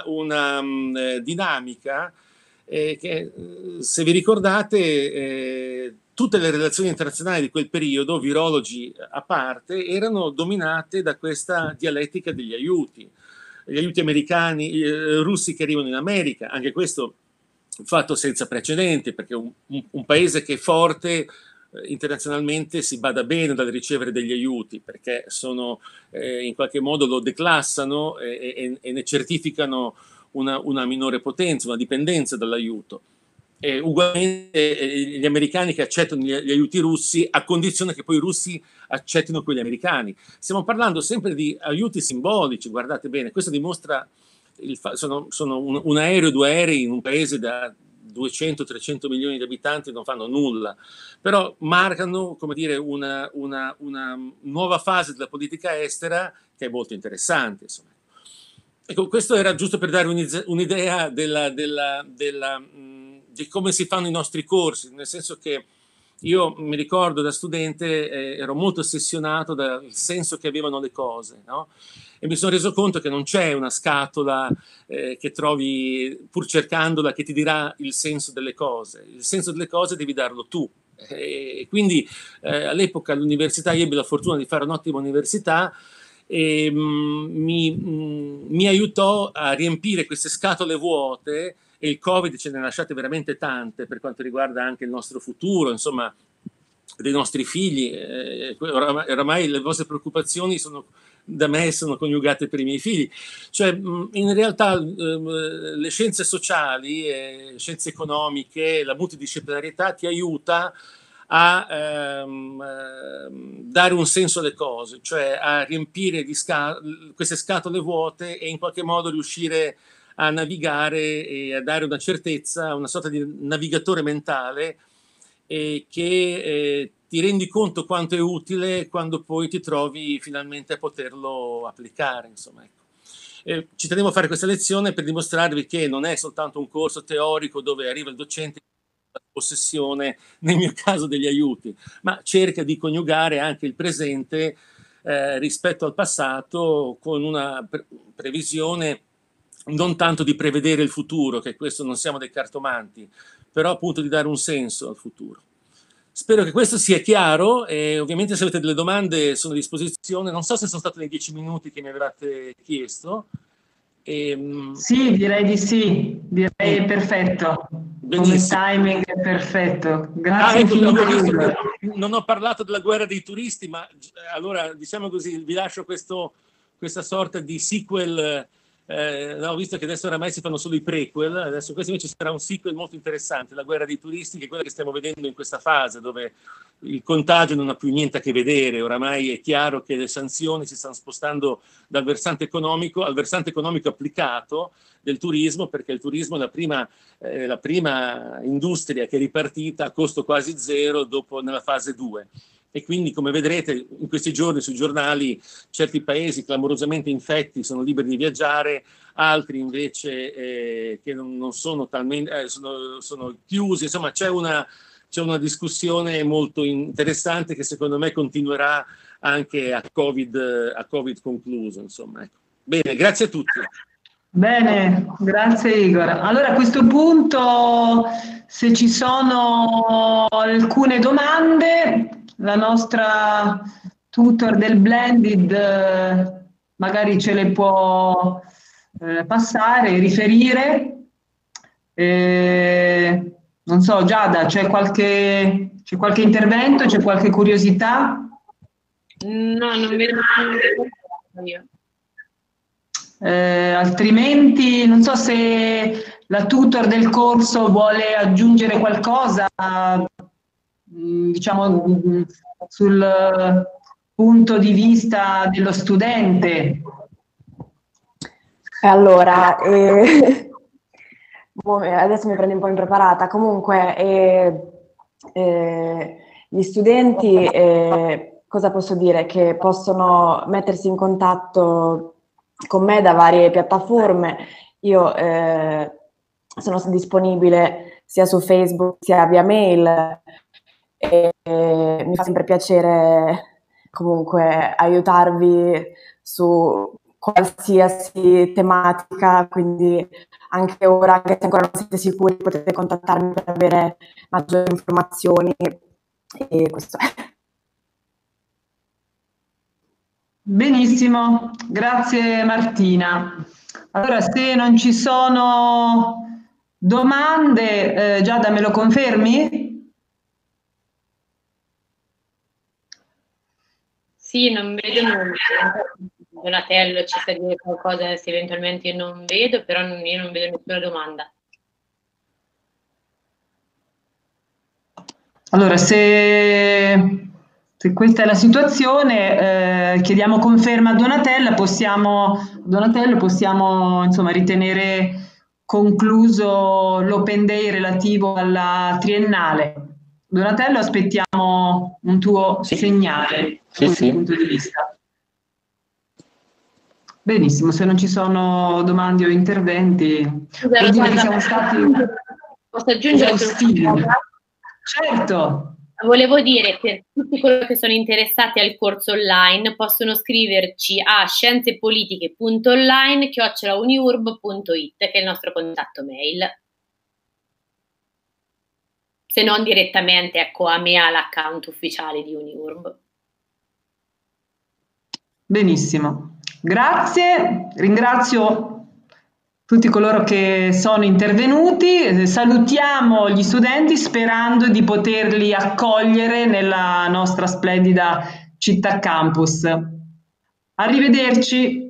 dinamica che, se vi ricordate, tutte le relazioni internazionali di quel periodo, virologi a parte, erano dominate da questa dialettica degli aiuti. Gli aiuti americani, russi che arrivano in America, anche questo fatto senza precedenti, perché un paese che è forte internazionalmente si bada bene dal ricevere degli aiuti, perché sono in qualche modo lo declassano e ne certificano una minore potenza, una dipendenza dall'aiuto. Ugualmente gli americani che accettano gli aiuti russi, a condizione che poi i russi accettino quelli americani. Stiamo parlando sempre di aiuti simbolici, guardate bene, questo dimostra sono un aereo, due aerei in un paese da 200-300 milioni di abitanti non fanno nulla, però marcano, come dire, una nuova fase della politica estera che è molto interessante, insomma. Ecco, questo era giusto per dare un'idea di come si fanno i nostri corsi, nel senso che io mi ricordo da studente ero molto ossessionato dal senso che avevano le cose, no? E mi sono reso conto che non c'è una scatola che trovi pur cercandola che ti dirà il senso delle cose. Il senso delle cose devi darlo tu. E quindi all'epoca all'università io ebbi la fortuna di fare un'ottima università e mi aiutò a riempire queste scatole vuote, e il Covid ce ne ha lasciate veramente tante per quanto riguarda anche il nostro futuro, insomma, dei nostri figli. Oramai le vostre preoccupazioni da me sono coniugate per i miei figli. Cioè, in realtà le scienze sociali, scienze economiche, la multidisciplinarietà ti aiuta a dare un senso alle cose, cioè a riempire queste scatole vuote e in qualche modo riuscire a navigare e a dare una certezza, una sorta di navigatore mentale che ti rendi conto quanto è utile quando poi ti trovi finalmente a poterlo applicare, insomma, ecco. Ci tenevo a fare questa lezione per dimostrarvi che non è soltanto un corso teorico dove arriva il docente la possessione, nel mio caso, degli aiuti, ma cerca di coniugare anche il presente rispetto al passato con una previsione non tanto di prevedere il futuro, che questo non siamo dei cartomanti, però appunto di dare un senso al futuro. Spero che questo sia chiaro e ovviamente se avete delle domande sono a disposizione. Non so se sono state nei 10 minuti che mi avevate chiesto. Sì, direi di sì, direi perfetto. Benissimo. Come timing è perfetto. Grazie Ecco, infinite. non ho parlato della guerra dei turisti, ma allora diciamo così, vi lascio questa sorta di sequel. No, visto che adesso oramai si fanno solo i prequel, adesso questo invece sarà un sequel molto interessante, la guerra dei turisti, che è quella che stiamo vedendo in questa fase, dove il contagio non ha più niente a che vedere, oramai è chiaro che le sanzioni si stanno spostando dal versante economico al versante economico applicato del turismo, perché il turismo è la prima industria che è ripartita a costo quasi zero dopo nella fase 2. E quindi, come vedrete, in questi giorni sui giornali certi paesi clamorosamente infetti sono liberi di viaggiare, altri invece che non sono talmente sono chiusi. Insomma, c'è una discussione molto interessante che secondo me continuerà anche a Covid concluso. Insomma, ecco. Bene, grazie a tutti. Bene, grazie Igor. Allora a questo punto, se ci sono alcune domande, la nostra tutor del Blended magari ce le può passare, riferire. Non so, Giada, c'è qualche intervento, c'è qualche curiosità? No, non vedo io. Altrimenti non so se la tutor del corso vuole aggiungere qualcosa, diciamo, sul punto di vista dello studente. Allora, adesso mi prendo un po' impreparata. Comunque, gli studenti, cosa posso dire? Che possono mettersi in contatto con me da varie piattaforme. Io sono disponibile sia su Facebook sia via mail. Mi fa sempre piacere comunque aiutarvi su qualsiasi tematica, quindi anche ora, anche se ancora non siete sicuri, potete contattarmi per avere maggiori informazioni e questo è. Benissimo, grazie Martina. Allora, se non ci sono domande, Giada, me lo confermi? Sì, non vedo nulla. Donatello, ci sa dire qualcosa se eventualmente io non vedo, però io non vedo nessuna domanda. Allora, se questa è la situazione, chiediamo conferma a Donatello, possiamo insomma, ritenere concluso l'open day relativo alla triennale. Donatello, aspettiamo un tuo segnale da questo punto di vista. Benissimo, se non ci sono domande o interventi, vuol dire che siamo stati posso aggiungere esaustivi. Certo. Volevo dire, per tutti coloro che sono interessati al corso online, possono scriverci a scienzepolitiche.online@uniurb.it, che è il nostro contatto mail. Se non direttamente, ecco, a me all'account ufficiale di Uniurb. Benissimo, grazie, ringrazio tutti coloro che sono intervenuti, salutiamo gli studenti sperando di poterli accogliere nella nostra splendida città campus. Arrivederci.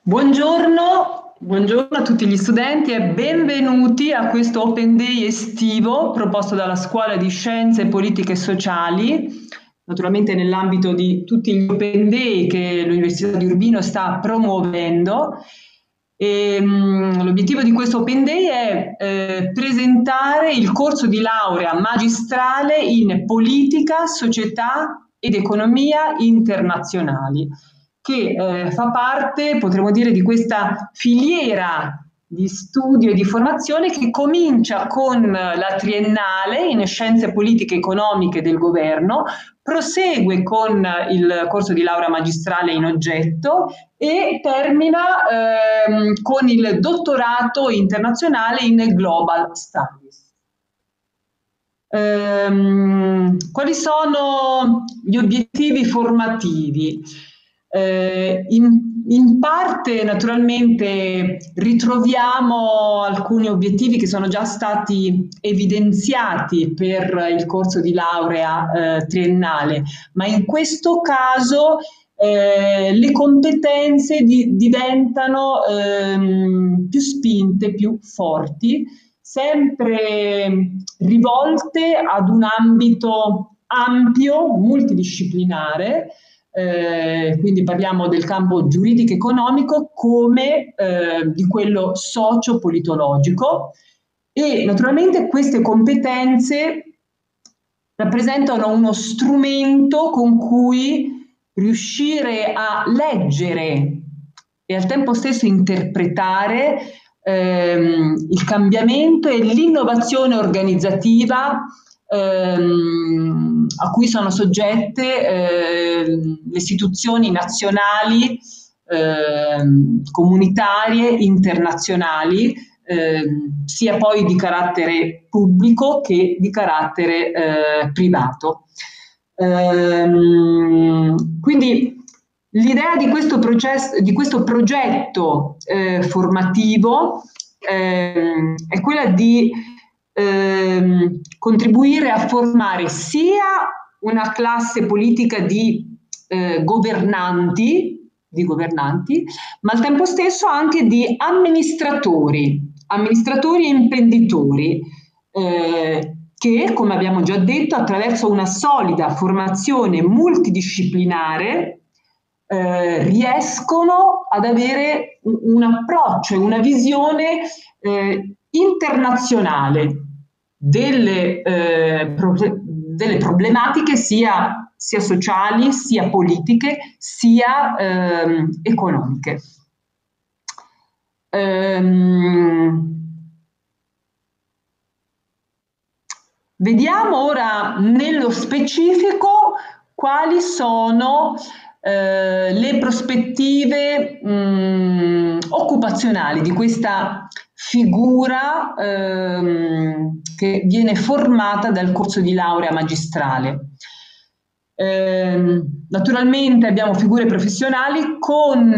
Buongiorno a tutti gli studenti e benvenuti a questo Open Day estivo proposto dalla Scuola di Scienze Politiche e Sociali, naturalmente nell'ambito di tutti gli Open Day che l'Università di Urbino sta promuovendo. L'obiettivo di questo Open Day è presentare il corso di laurea magistrale in politica, società ed economia internazionali, che fa parte, potremmo dire, di questa filiera di studio e di formazione che comincia con la triennale in Scienze Politiche Economiche del Governo, prosegue con il corso di laurea magistrale in oggetto e termina con il dottorato internazionale in Global Studies. Quali sono gli obiettivi formativi? In parte naturalmente ritroviamo alcuni obiettivi che sono già stati evidenziati per il corso di laurea triennale, ma in questo caso le competenze diventano più spinte, più forti, sempre rivolte ad un ambito ampio, multidisciplinare. Quindi parliamo del campo giuridico-economico come di quello socio-politologico, e naturalmente queste competenze rappresentano uno strumento con cui riuscire a leggere e al tempo stesso interpretare il cambiamento e l'innovazione organizzativa a cui sono soggette le istituzioni nazionali, comunitarie, internazionali, sia poi di carattere pubblico che di carattere privato. Quindi l'idea di questo progetto formativo è quella di contribuire a formare sia una classe politica di governanti, ma al tempo stesso anche di amministratori e imprenditori che, come abbiamo già detto, attraverso una solida formazione multidisciplinare riescono ad avere un approccio e una visione internazionale delle problematiche sia sociali, sia politiche, sia economiche. Vediamo ora nello specifico quali sono le prospettive occupazionali di questa figura che viene formata dal corso di laurea magistrale. Naturalmente abbiamo figure professionali con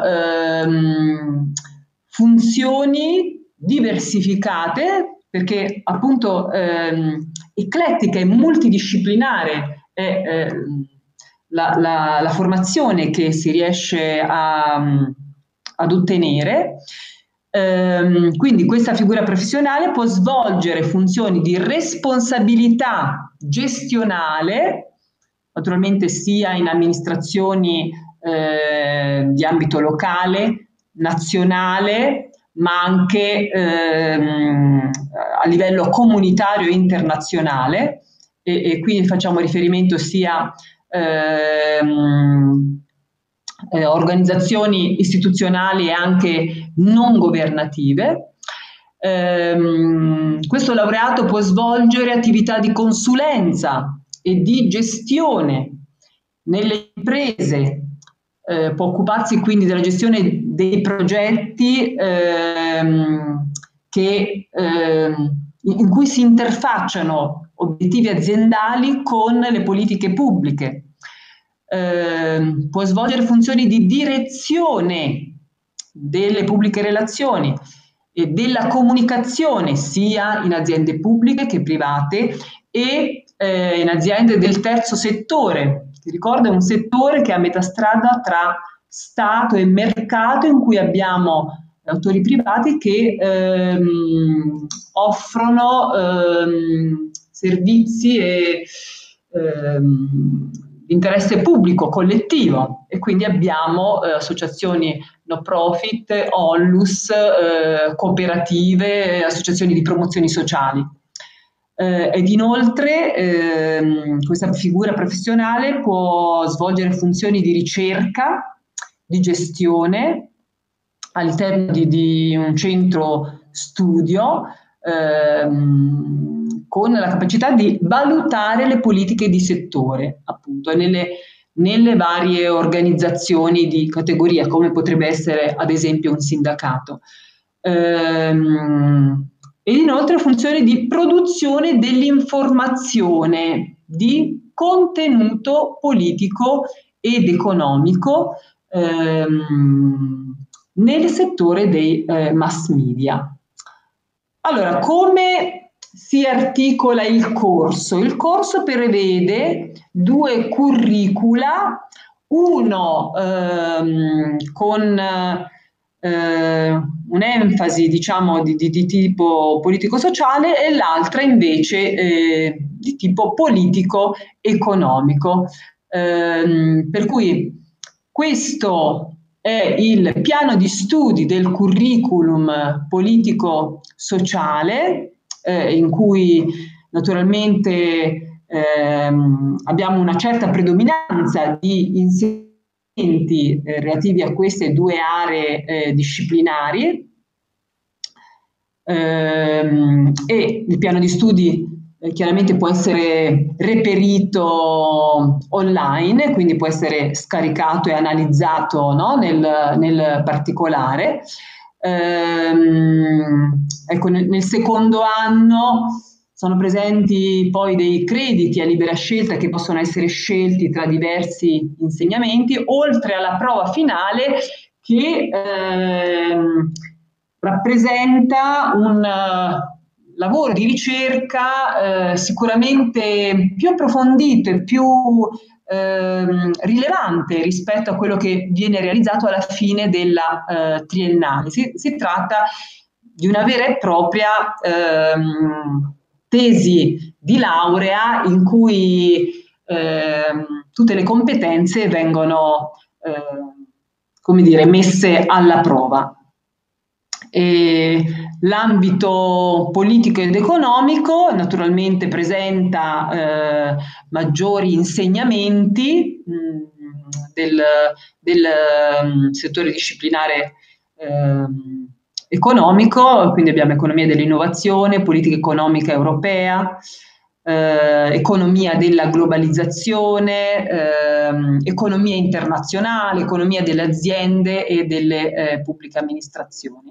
funzioni diversificate, perché appunto eclettica e multidisciplinare è la formazione che si riesce ad ottenere. Quindi questa figura professionale può svolgere funzioni di responsabilità gestionale, naturalmente sia in amministrazioni di ambito locale, nazionale, ma anche a livello comunitario e internazionale, e quindi facciamo riferimento sia organizzazioni istituzionali e anche non governative. Questo laureato può svolgere attività di consulenza e di gestione nelle imprese, può occuparsi quindi della gestione dei progetti in cui si interfacciano obiettivi aziendali con le politiche pubbliche. Può svolgere funzioni di direzione delle pubbliche relazioni e della comunicazione sia in aziende pubbliche che private e in aziende del terzo settore. Ti ricordo, è un settore che è a metà strada tra Stato e mercato in cui abbiamo autori privati che offrono servizi e interesse pubblico, collettivo, e quindi abbiamo associazioni no profit, onlus, cooperative, associazioni di promozioni sociali. Ed inoltre questa figura professionale può svolgere funzioni di ricerca, di gestione all'interno di un centro studio, con la capacità di valutare le politiche di settore, appunto, nelle varie organizzazioni di categoria, come potrebbe essere ad esempio un sindacato. E inoltre funzioni di produzione dell'informazione, di contenuto politico ed economico nel settore dei mass media. Allora, come si articola il corso? Il corso prevede 2 curricula, uno con un'enfasi, diciamo, di tipo politico-sociale e l'altra invece di tipo politico-economico. Per cui questo è il piano di studi del curriculum politico-sociale, in cui naturalmente abbiamo una certa predominanza di insegnamenti relativi a queste 2 aree disciplinari, e il piano di studi chiaramente può essere reperito online, quindi può essere scaricato e analizzato, no, nel particolare. Ecco, nel secondo anno sono presenti poi dei crediti a libera scelta che possono essere scelti tra diversi insegnamenti, oltre alla prova finale che rappresenta un lavoro di ricerca sicuramente più approfondito e più rilevante rispetto a quello che viene realizzato alla fine della triennale. Si tratta di una vera e propria tesi di laurea in cui tutte le competenze vengono come dire, messe alla prova. L'ambito politico ed economico naturalmente presenta maggiori insegnamenti del settore disciplinare economico, quindi abbiamo economia dell'innovazione, politica economica europea, economia della globalizzazione, economia internazionale, economia delle aziende e delle pubbliche amministrazioni.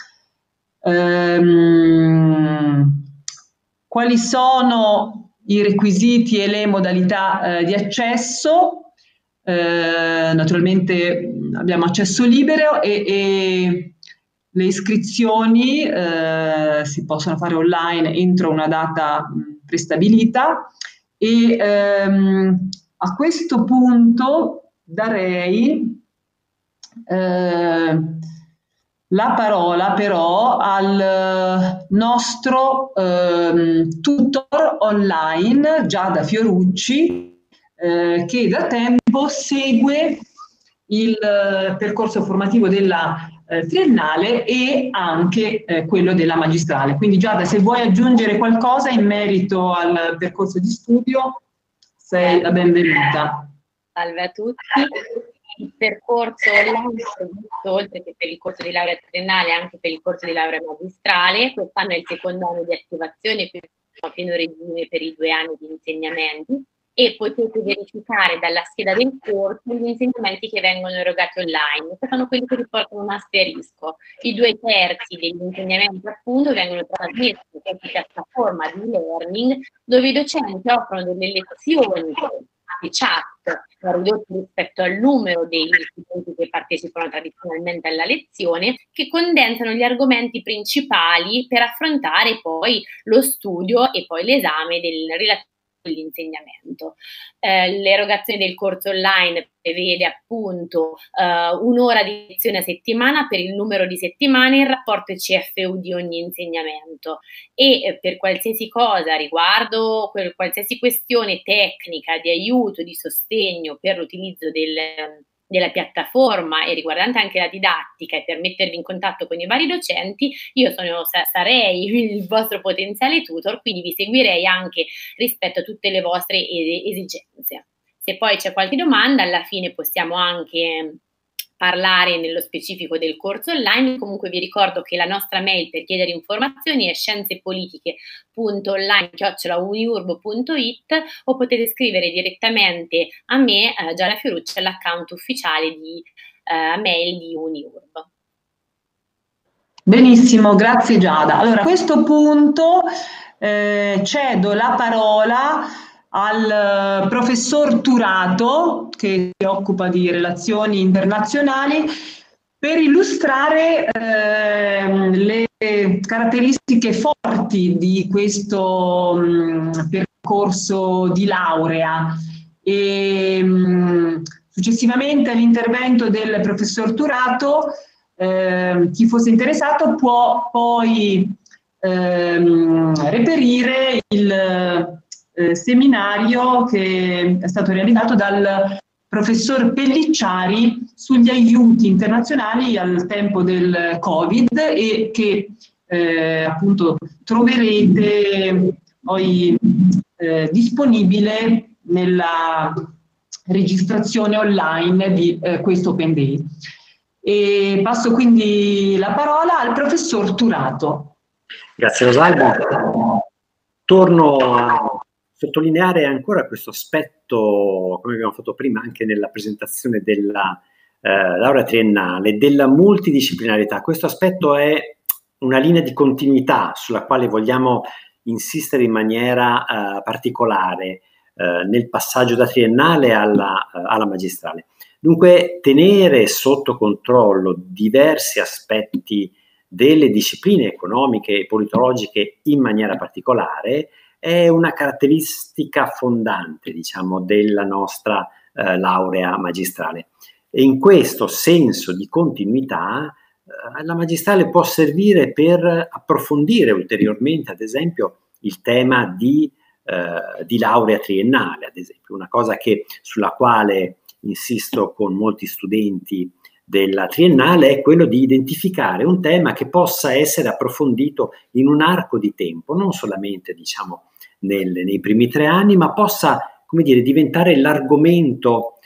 Quali sono i requisiti e le modalità di accesso? Naturalmente abbiamo accesso libero e le iscrizioni si possono fare online entro una data prestabilita e a questo punto darei la parola però al nostro tutor online, Giada Fiorucci, che da tempo segue il percorso formativo della triennale e anche quello della magistrale. Quindi Giada, se vuoi aggiungere qualcosa in merito al percorso di studio, sei la benvenuta. Salve a tutti. Il percorso online è previsto, oltre che per il corso di laurea triennale, anche per il corso di laurea magistrale. Quest'anno è il secondo anno di attivazione, quindi a pieno regime per i 2 anni di insegnamenti, e potete verificare dalla scheda del corso gli insegnamenti che vengono erogati online. Questi sono quelli che riportano un asterisco. I 2/3 degli insegnamenti appunto vengono trasmessi su questa piattaforma di e-learning, dove i docenti offrono delle lezioni di chat ridotti rispetto al numero degli studenti che partecipano tradizionalmente alla lezione, che condensano gli argomenti principali per affrontare poi lo studio e poi l'esame del relativo l'insegnamento. L'erogazione del corso online prevede appunto un'ora di lezione a settimana per il numero di settimane in rapporto ai CFU di ogni insegnamento, e per qualsiasi cosa riguardo qualsiasi questione tecnica di aiuto, di sostegno per l'utilizzo della piattaforma e riguardante anche la didattica e per mettervi in contatto con i vari docenti, io sarei il vostro potenziale tutor, quindi vi seguirei anche rispetto a tutte le vostre esigenze. Se poi c'è qualche domanda, alla fine possiamo anche parlare nello specifico del corso online. Comunque vi ricordo che la nostra mail per chiedere informazioni è scienzepolitiche.online@uniurbo.it, o potete scrivere direttamente a me, Giada Fiorucci, all'account ufficiale di mail di Uniurbo. Benissimo, grazie Giada. Allora, a questo punto cedo la parola al professor Turato, che si occupa di relazioni internazionali, per illustrare le caratteristiche forti di questo percorso di laurea. E successivamente all'intervento del professor Turato, chi fosse interessato può poi reperire il seminario che è stato realizzato dal professor Pellicciari sugli aiuti internazionali al tempo del Covid, e che appunto troverete poi disponibile nella registrazione online di questo Open Day. E passo quindi la parola al professor Turato. Grazie Rosalba. Torno a sottolineare ancora questo aspetto, come abbiamo fatto prima anche nella presentazione della laurea triennale, della multidisciplinarità. Questo aspetto è una linea di continuità sulla quale vogliamo insistere in maniera particolare nel passaggio da triennale alla magistrale. Dunque, tenere sotto controllo diversi aspetti delle discipline economiche e politologiche in maniera particolare è una caratteristica fondante, diciamo, della nostra laurea magistrale. E in questo senso di continuità la magistrale può servire per approfondire ulteriormente, ad esempio, il tema di laurea triennale, ad esempio, una cosa sulla quale insisto con molti studenti della triennale è quello di identificare un tema che possa essere approfondito in un arco di tempo, non solamente, diciamo, nei primi 3 anni, ma possa, come dire, diventare l'argomento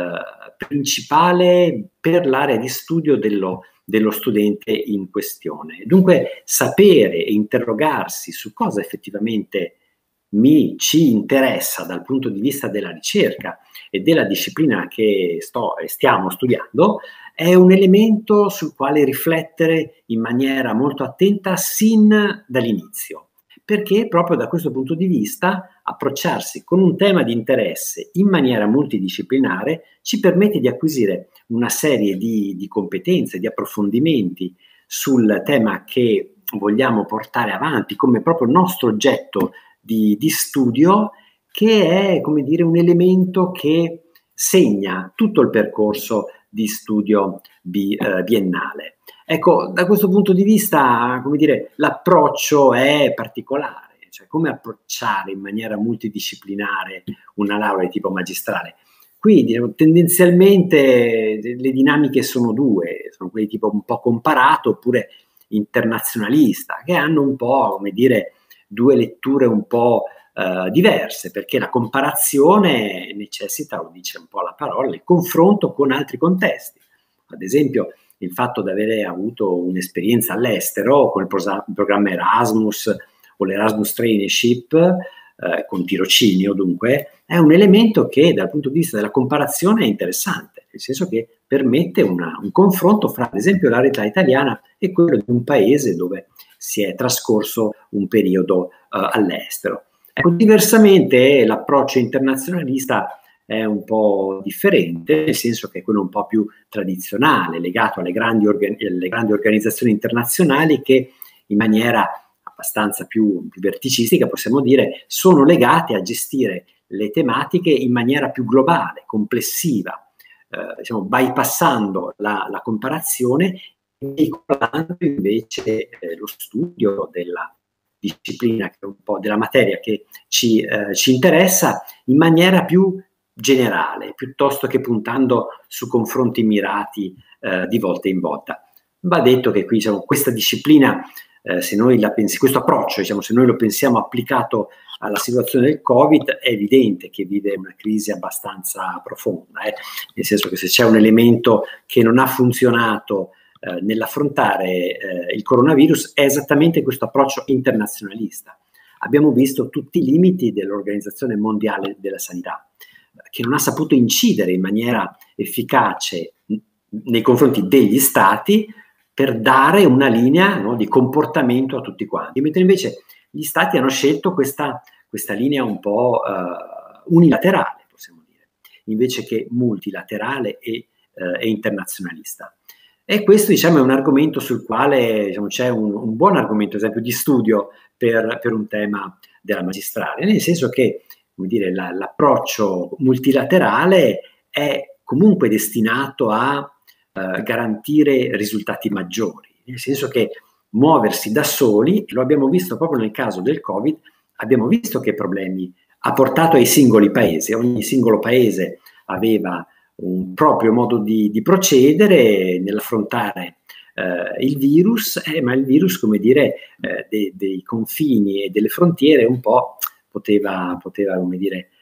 principale per l'area di studio dello studente in questione. Dunque, sapere e interrogarsi su cosa effettivamente ci interessa dal punto di vista della ricerca e della disciplina che stiamo studiando è un elemento sul quale riflettere in maniera molto attenta sin dall'inizio, perché proprio da questo punto di vista approcciarsi con un tema di interesse in maniera multidisciplinare ci permette di acquisire una serie di competenze, di approfondimenti sul tema che vogliamo portare avanti come proprio nostro oggetto di studio, che è, come dire, un elemento che segna tutto il percorso di studio biennale. Ecco, da questo punto di vista, come dire, l'approccio è particolare, cioè come approcciare in maniera multidisciplinare una laurea di tipo magistrale. Qui, diciamo, tendenzialmente le dinamiche sono 2, sono quelle tipo un po' comparato oppure internazionalista, che hanno un po', come dire, 2 letture un po' diverse, perché la comparazione necessita, lo dice un po' la parola, il confronto con altri contesti. Ad esempio, il fatto di avere avuto un'esperienza all'estero con il programma Erasmus o l'Erasmus Traineeship, con tirocinio dunque, è un elemento che dal punto di vista della comparazione è interessante, nel senso che permette un confronto fra, ad esempio, la realtà italiana e quello di un paese dove si è trascorso un periodo all'estero. Ecco, diversamente l'approccio internazionalista è un po' differente, nel senso che è quello un po' più tradizionale, legato alle grandi organizzazioni internazionali che in maniera abbastanza più verticistica, possiamo dire, sono legate a gestire le tematiche in maniera più globale, complessiva, diciamo, bypassando la comparazione e veicolando invece lo studio della disciplina, che è un po' della materia che ci interessa, in maniera più generale, piuttosto che puntando su confronti mirati di volta in volta. Va detto che qui, diciamo, questa disciplina, se noi la questo approccio, diciamo, se noi lo pensiamo applicato alla situazione del Covid, è evidente che vive una crisi abbastanza profonda, nel senso che se c'è un elemento che non ha funzionato nell'affrontare il coronavirus è esattamente questo approccio internazionalista. Abbiamo visto tutti i limiti dell'Organizzazione Mondiale della Sanità, che non ha saputo incidere in maniera efficace nei confronti degli stati per dare una linea, no, di comportamento a tutti quanti, mentre invece gli stati hanno scelto questa linea un po' unilaterale, possiamo dire, invece che multilaterale e internazionalista. E questo, diciamo, è un argomento sul quale, diciamo, c'è un buon argomento, ad esempio, di studio per un tema della magistrale, nel senso che, come dire, l'approccio multilaterale è comunque destinato a garantire risultati maggiori, nel senso che muoversi da soli, lo abbiamo visto proprio nel caso del Covid, abbiamo visto che problemi ha portato ai singoli paesi. Ogni singolo paese aveva un proprio modo di procedere nell'affrontare il virus, ma il virus, come dire, dei confini e delle frontiere un po' poteva come dire,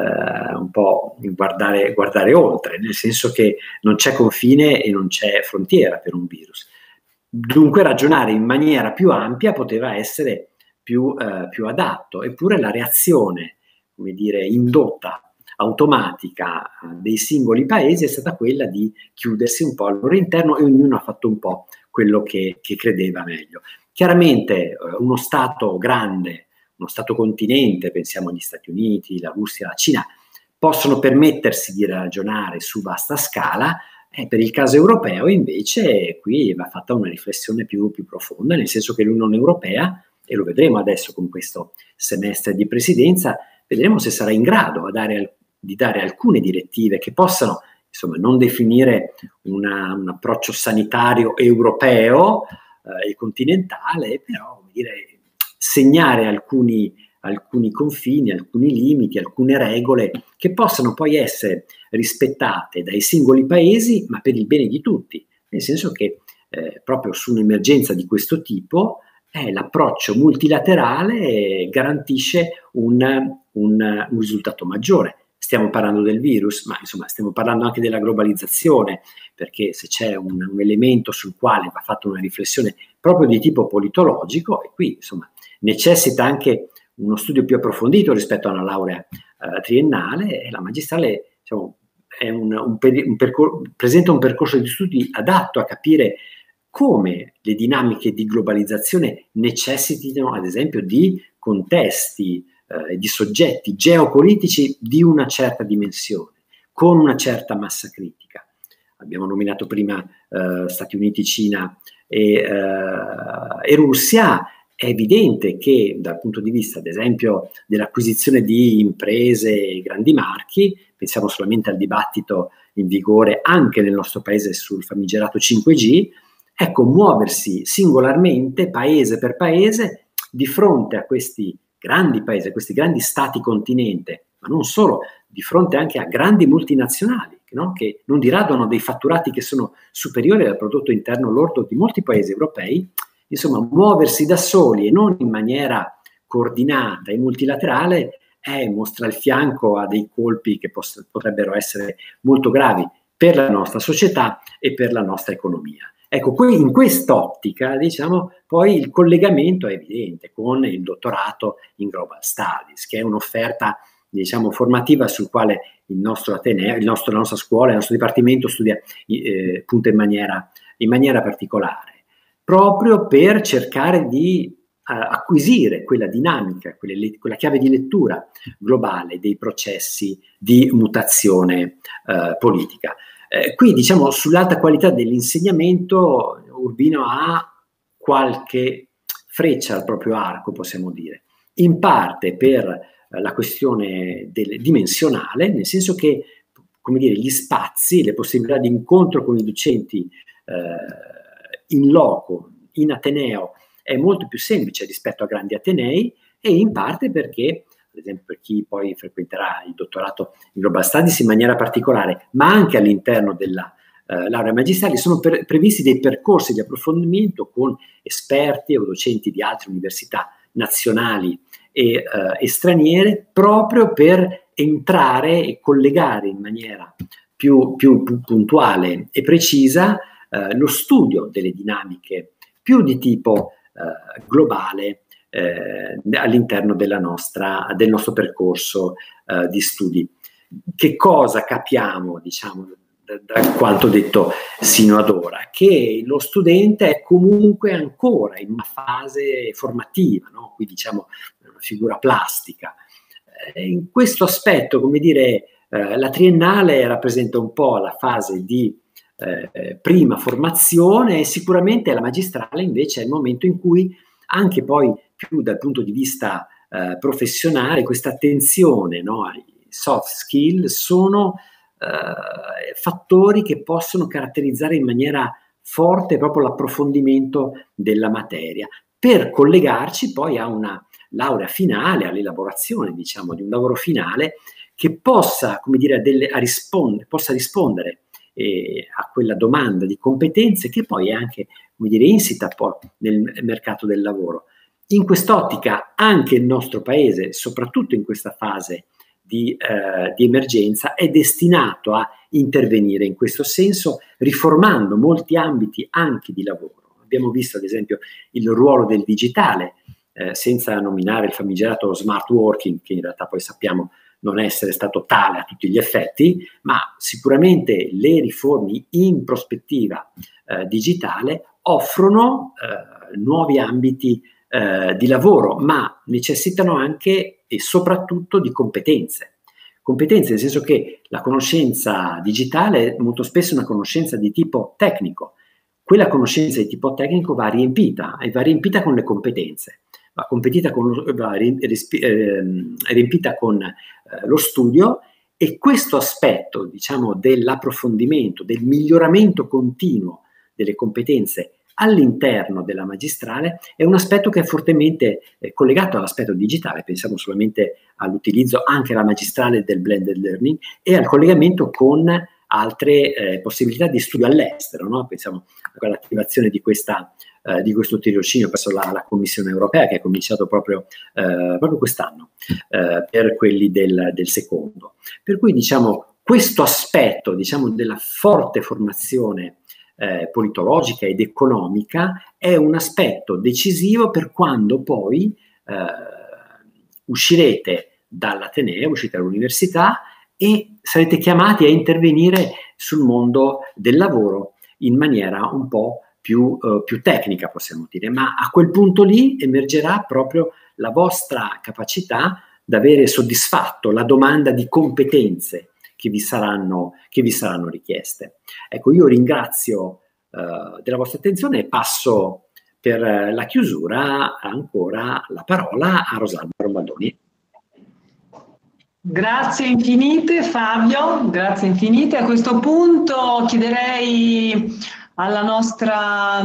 un po' guardare oltre, nel senso che non c'è confine e non c'è frontiera per un virus. Dunque ragionare in maniera più ampia poteva essere più adatto, eppure la reazione, come dire, indotta, automatica dei singoli paesi è stata quella di chiudersi un po' al loro interno e ognuno ha fatto un po' quello che credeva meglio. Chiaramente uno Stato grande, uno Stato continente, pensiamo agli Stati Uniti, la Russia, la Cina, possono permettersi di ragionare su vasta scala. Per il caso europeo invece qui va fatta una riflessione più profonda, nel senso che l'Unione Europea, e lo vedremo adesso con questo semestre di presidenza, vedremo se sarà in grado di dare alcune direttive che possano, insomma, non definire un approccio sanitario europeo e continentale, però, come dire, segnare alcuni confini, alcuni limiti, alcune regole che possano poi essere rispettate dai singoli paesi, ma per il bene di tutti, nel senso che proprio su un'emergenza di questo tipo l'approccio multilaterale garantisce un risultato maggiore. Stiamo parlando del virus, ma insomma stiamo parlando anche della globalizzazione, perché se c'è un elemento sul quale va fatta una riflessione proprio di tipo politologico, e qui insomma necessita anche uno studio più approfondito rispetto a una laurea triennale, e la magistrale, diciamo, è presenta un percorso di studi adatto a capire come le dinamiche di globalizzazione necessitino, ad esempio, di contesti, di soggetti geopolitici di una certa dimensione, con una certa massa critica. Abbiamo nominato prima Stati Uniti, Cina e Russia. È evidente che dal punto di vista, ad esempio, dell'acquisizione di imprese e grandi marchi, pensiamo solamente al dibattito in vigore anche nel nostro paese sul famigerato 5G, ecco, muoversi singolarmente, paese per paese, di fronte a questi grandi paesi, a questi grandi stati continente, ma non solo, di fronte anche a grandi multinazionali, no? Che non di rado hanno dei fatturati che sono superiori al prodotto interno lordo di molti paesi europei. Insomma, muoversi da soli e non in maniera coordinata e multilaterale mostra il fianco a dei colpi che potrebbero essere molto gravi per la nostra società e per la nostra economia. Ecco, qui in quest'ottica, diciamo, poi il collegamento è evidente con il dottorato in Global Studies, che è un'offerta, diciamo, formativa sul quale il nostro ateneo, la nostra scuola, il nostro dipartimento studia punta in maniera particolare, proprio per cercare di acquisire quella dinamica, quella chiave di lettura globale dei processi di mutazione politica. Qui, diciamo, sull'alta qualità dell'insegnamento, Urbino ha qualche freccia al proprio arco, possiamo dire. In parte per la questione dimensionale, nel senso che, come dire, gli spazi, le possibilità di incontro con i docenti in loco, in ateneo, è molto più semplice rispetto a grandi atenei, e in parte perché, ad esempio, per chi poi frequenterà il dottorato in Global Studies in maniera particolare, ma anche all'interno della laurea magistrale, sono previsti dei percorsi di approfondimento con esperti o docenti di altre università nazionali e straniere, proprio per entrare e collegare in maniera più puntuale e precisa lo studio delle dinamiche più di tipo globale all'interno del nostro percorso di studi. Che cosa capiamo, diciamo, da quanto detto sino ad ora? Che lo studente è comunque ancora in una fase formativa, no? Qui diciamo una figura plastica. In questo aspetto, come dire, la triennale rappresenta un po' la fase di prima formazione, e sicuramente la magistrale invece è il momento in cui anche poi più dal punto di vista professionale questa attenzione, no, ai soft skill sono fattori che possono caratterizzare in maniera forte proprio l'approfondimento della materia, per collegarci poi a una laurea finale, all'elaborazione, diciamo, di un lavoro finale che possa, come dire, possa rispondere a quella domanda di competenze che poi è anche, come dire, insita poi nel mercato del lavoro. In quest'ottica anche il nostro paese, soprattutto in questa fase di emergenza, è destinato a intervenire in questo senso, riformando molti ambiti anche di lavoro. Abbiamo visto ad esempio il ruolo del digitale, senza nominare il famigerato smart working, che in realtà poi sappiamo non essere stato tale a tutti gli effetti, ma sicuramente le riforme in prospettiva digitale offrono nuovi ambiti di lavoro, ma necessitano anche e soprattutto di competenze. Competenze nel senso che la conoscenza digitale è molto spesso una conoscenza di tipo tecnico. Quella conoscenza di tipo tecnico va riempita, e va riempita con le competenze. Va riempita con lo studio, e questo aspetto, diciamo, dell'approfondimento, del miglioramento continuo delle competenze all'interno della magistrale è un aspetto che è fortemente collegato all'aspetto digitale. Pensiamo solamente all'utilizzo anche alla magistrale del blended learning e al collegamento con altre possibilità di studio all'estero, no? Pensiamo all'attivazione di questo tirocinio presso la Commissione europea, che è cominciato proprio quest'anno per quelli del secondo. Per cui, diciamo, questo aspetto, diciamo, della forte formazione politologica ed economica è un aspetto decisivo per quando poi uscirete dall'ateneo, uscite dall'università e sarete chiamati a intervenire sul mondo del lavoro in maniera un po' più tecnica, possiamo dire, ma a quel punto lì emergerà proprio la vostra capacità di avere soddisfatto la domanda di competenze che vi saranno richieste. Ecco, io ringrazio della vostra attenzione e passo per la chiusura ancora la parola a Rosalba Rombaldoni. Grazie infinite Fabio, grazie infinite. A questo punto chiederei alla nostra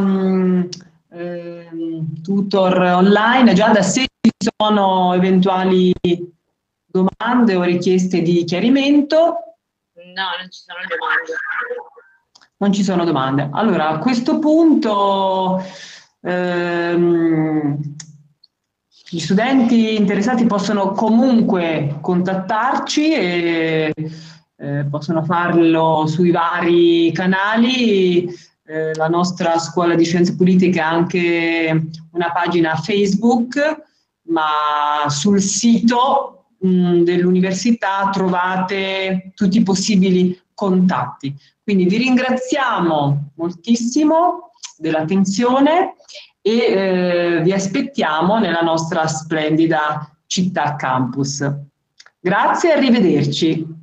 tutor online, Giada, se ci sono eventuali domande o richieste di chiarimento. No, non ci sono domande. Non ci sono domande. Allora, a questo punto gli studenti interessati possono comunque contattarci e possono farlo sui vari canali. La nostra Scuola di Scienze Politiche ha anche una pagina Facebook, ma sul sito dell'università trovate tutti i possibili contatti. Quindi vi ringraziamo moltissimo dell'attenzione e vi aspettiamo nella nostra splendida città campus. Grazie e arrivederci.